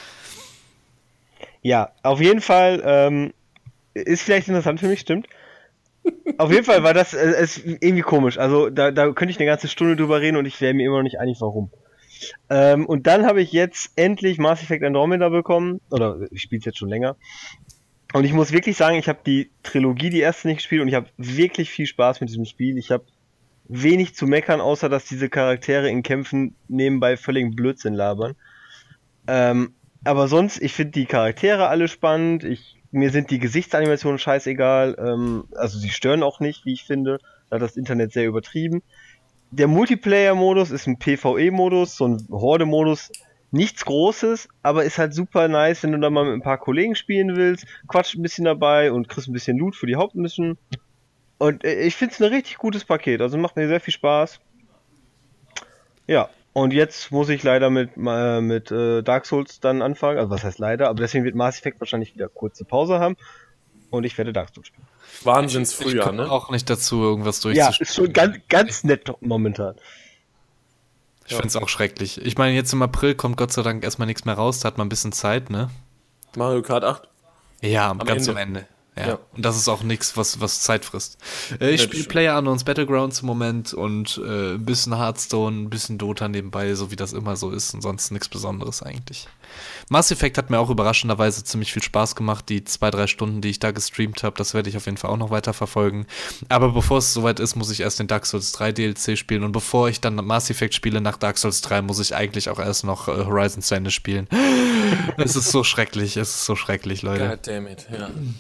Ja, auf jeden Fall ist vielleicht interessant für mich, stimmt. Auf jeden Fall war das ist irgendwie komisch. Also da könnte ich eine ganze Stunde drüber reden und ich wäre mir immer noch nicht einig, warum. Und dann habe ich jetzt endlich Mass Effect Andromeda bekommen. Oder ich spiele es jetzt schon länger. Und ich muss wirklich sagen, ich habe die Trilogie, die erste nicht gespielt und ich habe wirklich viel Spaß mit diesem Spiel. Ich habe wenig zu meckern, außer dass diese Charaktere in Kämpfen nebenbei völligen Blödsinn labern. Aber sonst, ich finde die Charaktere alle spannend. Mir sind die Gesichtsanimationen scheißegal. Also sie stören auch nicht, wie ich finde. Da hat das Internet sehr übertrieben. Der Multiplayer-Modus ist ein PvE-Modus, so ein Horde-Modus. Nichts Großes, aber ist halt super nice, wenn du da mal mit ein paar Kollegen spielen willst. Quatscht ein bisschen dabei und kriegst ein bisschen Loot für die Hauptmission. Und ich finde es ein richtig gutes Paket. Also macht mir sehr viel Spaß. Ja. Und jetzt muss ich leider mit Dark Souls dann anfangen. Also was heißt leider, aber deswegen wird Mass Effect wahrscheinlich wieder kurze Pause haben. Und ich werde Dark Souls spielen. Wahnsinnsfrühjahr, Ich komme ne? auch nicht dazu, irgendwas Ja, durchzuspielen. ist schon ganz nett momentan. Ich finde es auch schrecklich. Ich meine, jetzt im April kommt Gott sei Dank erstmal nichts mehr raus, da hat man ein bisschen Zeit, ne? Mario Kart 8. Ja, ganz Ende. am Ende. Ja. Ja. Und das ist auch nichts, was Zeit frisst. Ich spiele PlayerUnknown's Battlegrounds im Moment und ein bisschen Hearthstone, ein bisschen Dota nebenbei, so wie das immer so ist und sonst nichts Besonderes eigentlich. Mass Effect hat mir auch überraschenderweise ziemlich viel Spaß gemacht. Die 2-3 Stunden, die ich da gestreamt habe, das werde ich auf jeden Fall auch noch weiter verfolgen. Aber bevor es soweit ist, muss ich erst den Dark Souls 3 DLC spielen und bevor ich dann Mass Effect spiele nach Dark Souls 3, muss ich eigentlich auch erst noch Horizon zu Ende spielen. Es ist so schrecklich, Leute. God damn it, ja. Mein Gott.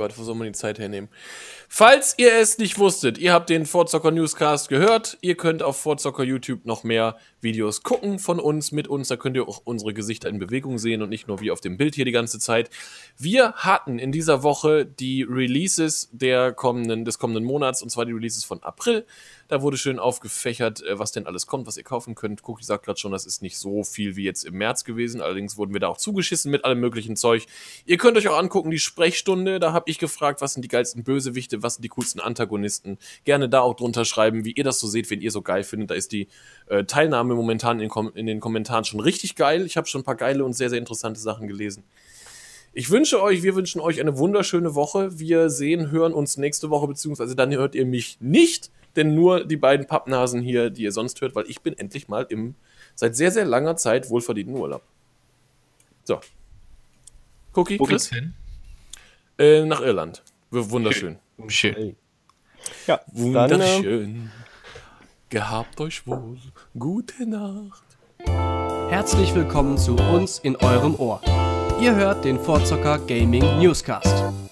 Gott, wo soll man die Zeit hernehmen? Falls ihr es nicht wusstet, ihr habt den Fortzocker Newscast gehört. Ihr könnt auf Fortzocker YouTube noch mehr Videos gucken von uns, mit uns. Da könnt ihr auch unsere Gesichter in Bewegung sehen und nicht nur wie auf dem Bild hier die ganze Zeit. Wir hatten in dieser Woche die Releases des kommenden Monats, und zwar die Releases von April. Da wurde schön aufgefächert, was denn alles kommt, was ihr kaufen könnt. Cookie sagt gerade schon, das ist nicht so viel wie jetzt im März gewesen. Allerdings wurden wir da auch zugeschissen mit allem möglichen Zeug. Ihr könnt euch auch angucken, die Sprechstunde. Da habe ich gefragt, was sind die geilsten Bösewichte, was sind die coolsten Antagonisten. Gerne da auch drunter schreiben, wie ihr das so seht, wenn ihr so geil findet. Da ist die Teilnahme momentan in den Kommentaren schon richtig geil. Ich habe schon ein paar geile und sehr, sehr interessante Sachen gelesen. Wir wünschen euch eine wunderschöne Woche. Wir hören uns nächste Woche, beziehungsweise dann hört ihr mich nicht, denn nur die beiden Pappnasen hier, die ihr sonst hört, weil ich bin endlich mal seit sehr, sehr langer Zeit wohlverdienten Urlaub. So. Cookie, Wo Chris? geht's hin? Nach Irland. Wunderschön. Schön. Ja, Wunderschön. Gehabt euch wohl. Gute Nacht. Herzlich willkommen zu uns in eurem Ohr. Ihr hört den Fortzocker Gaming Newscast.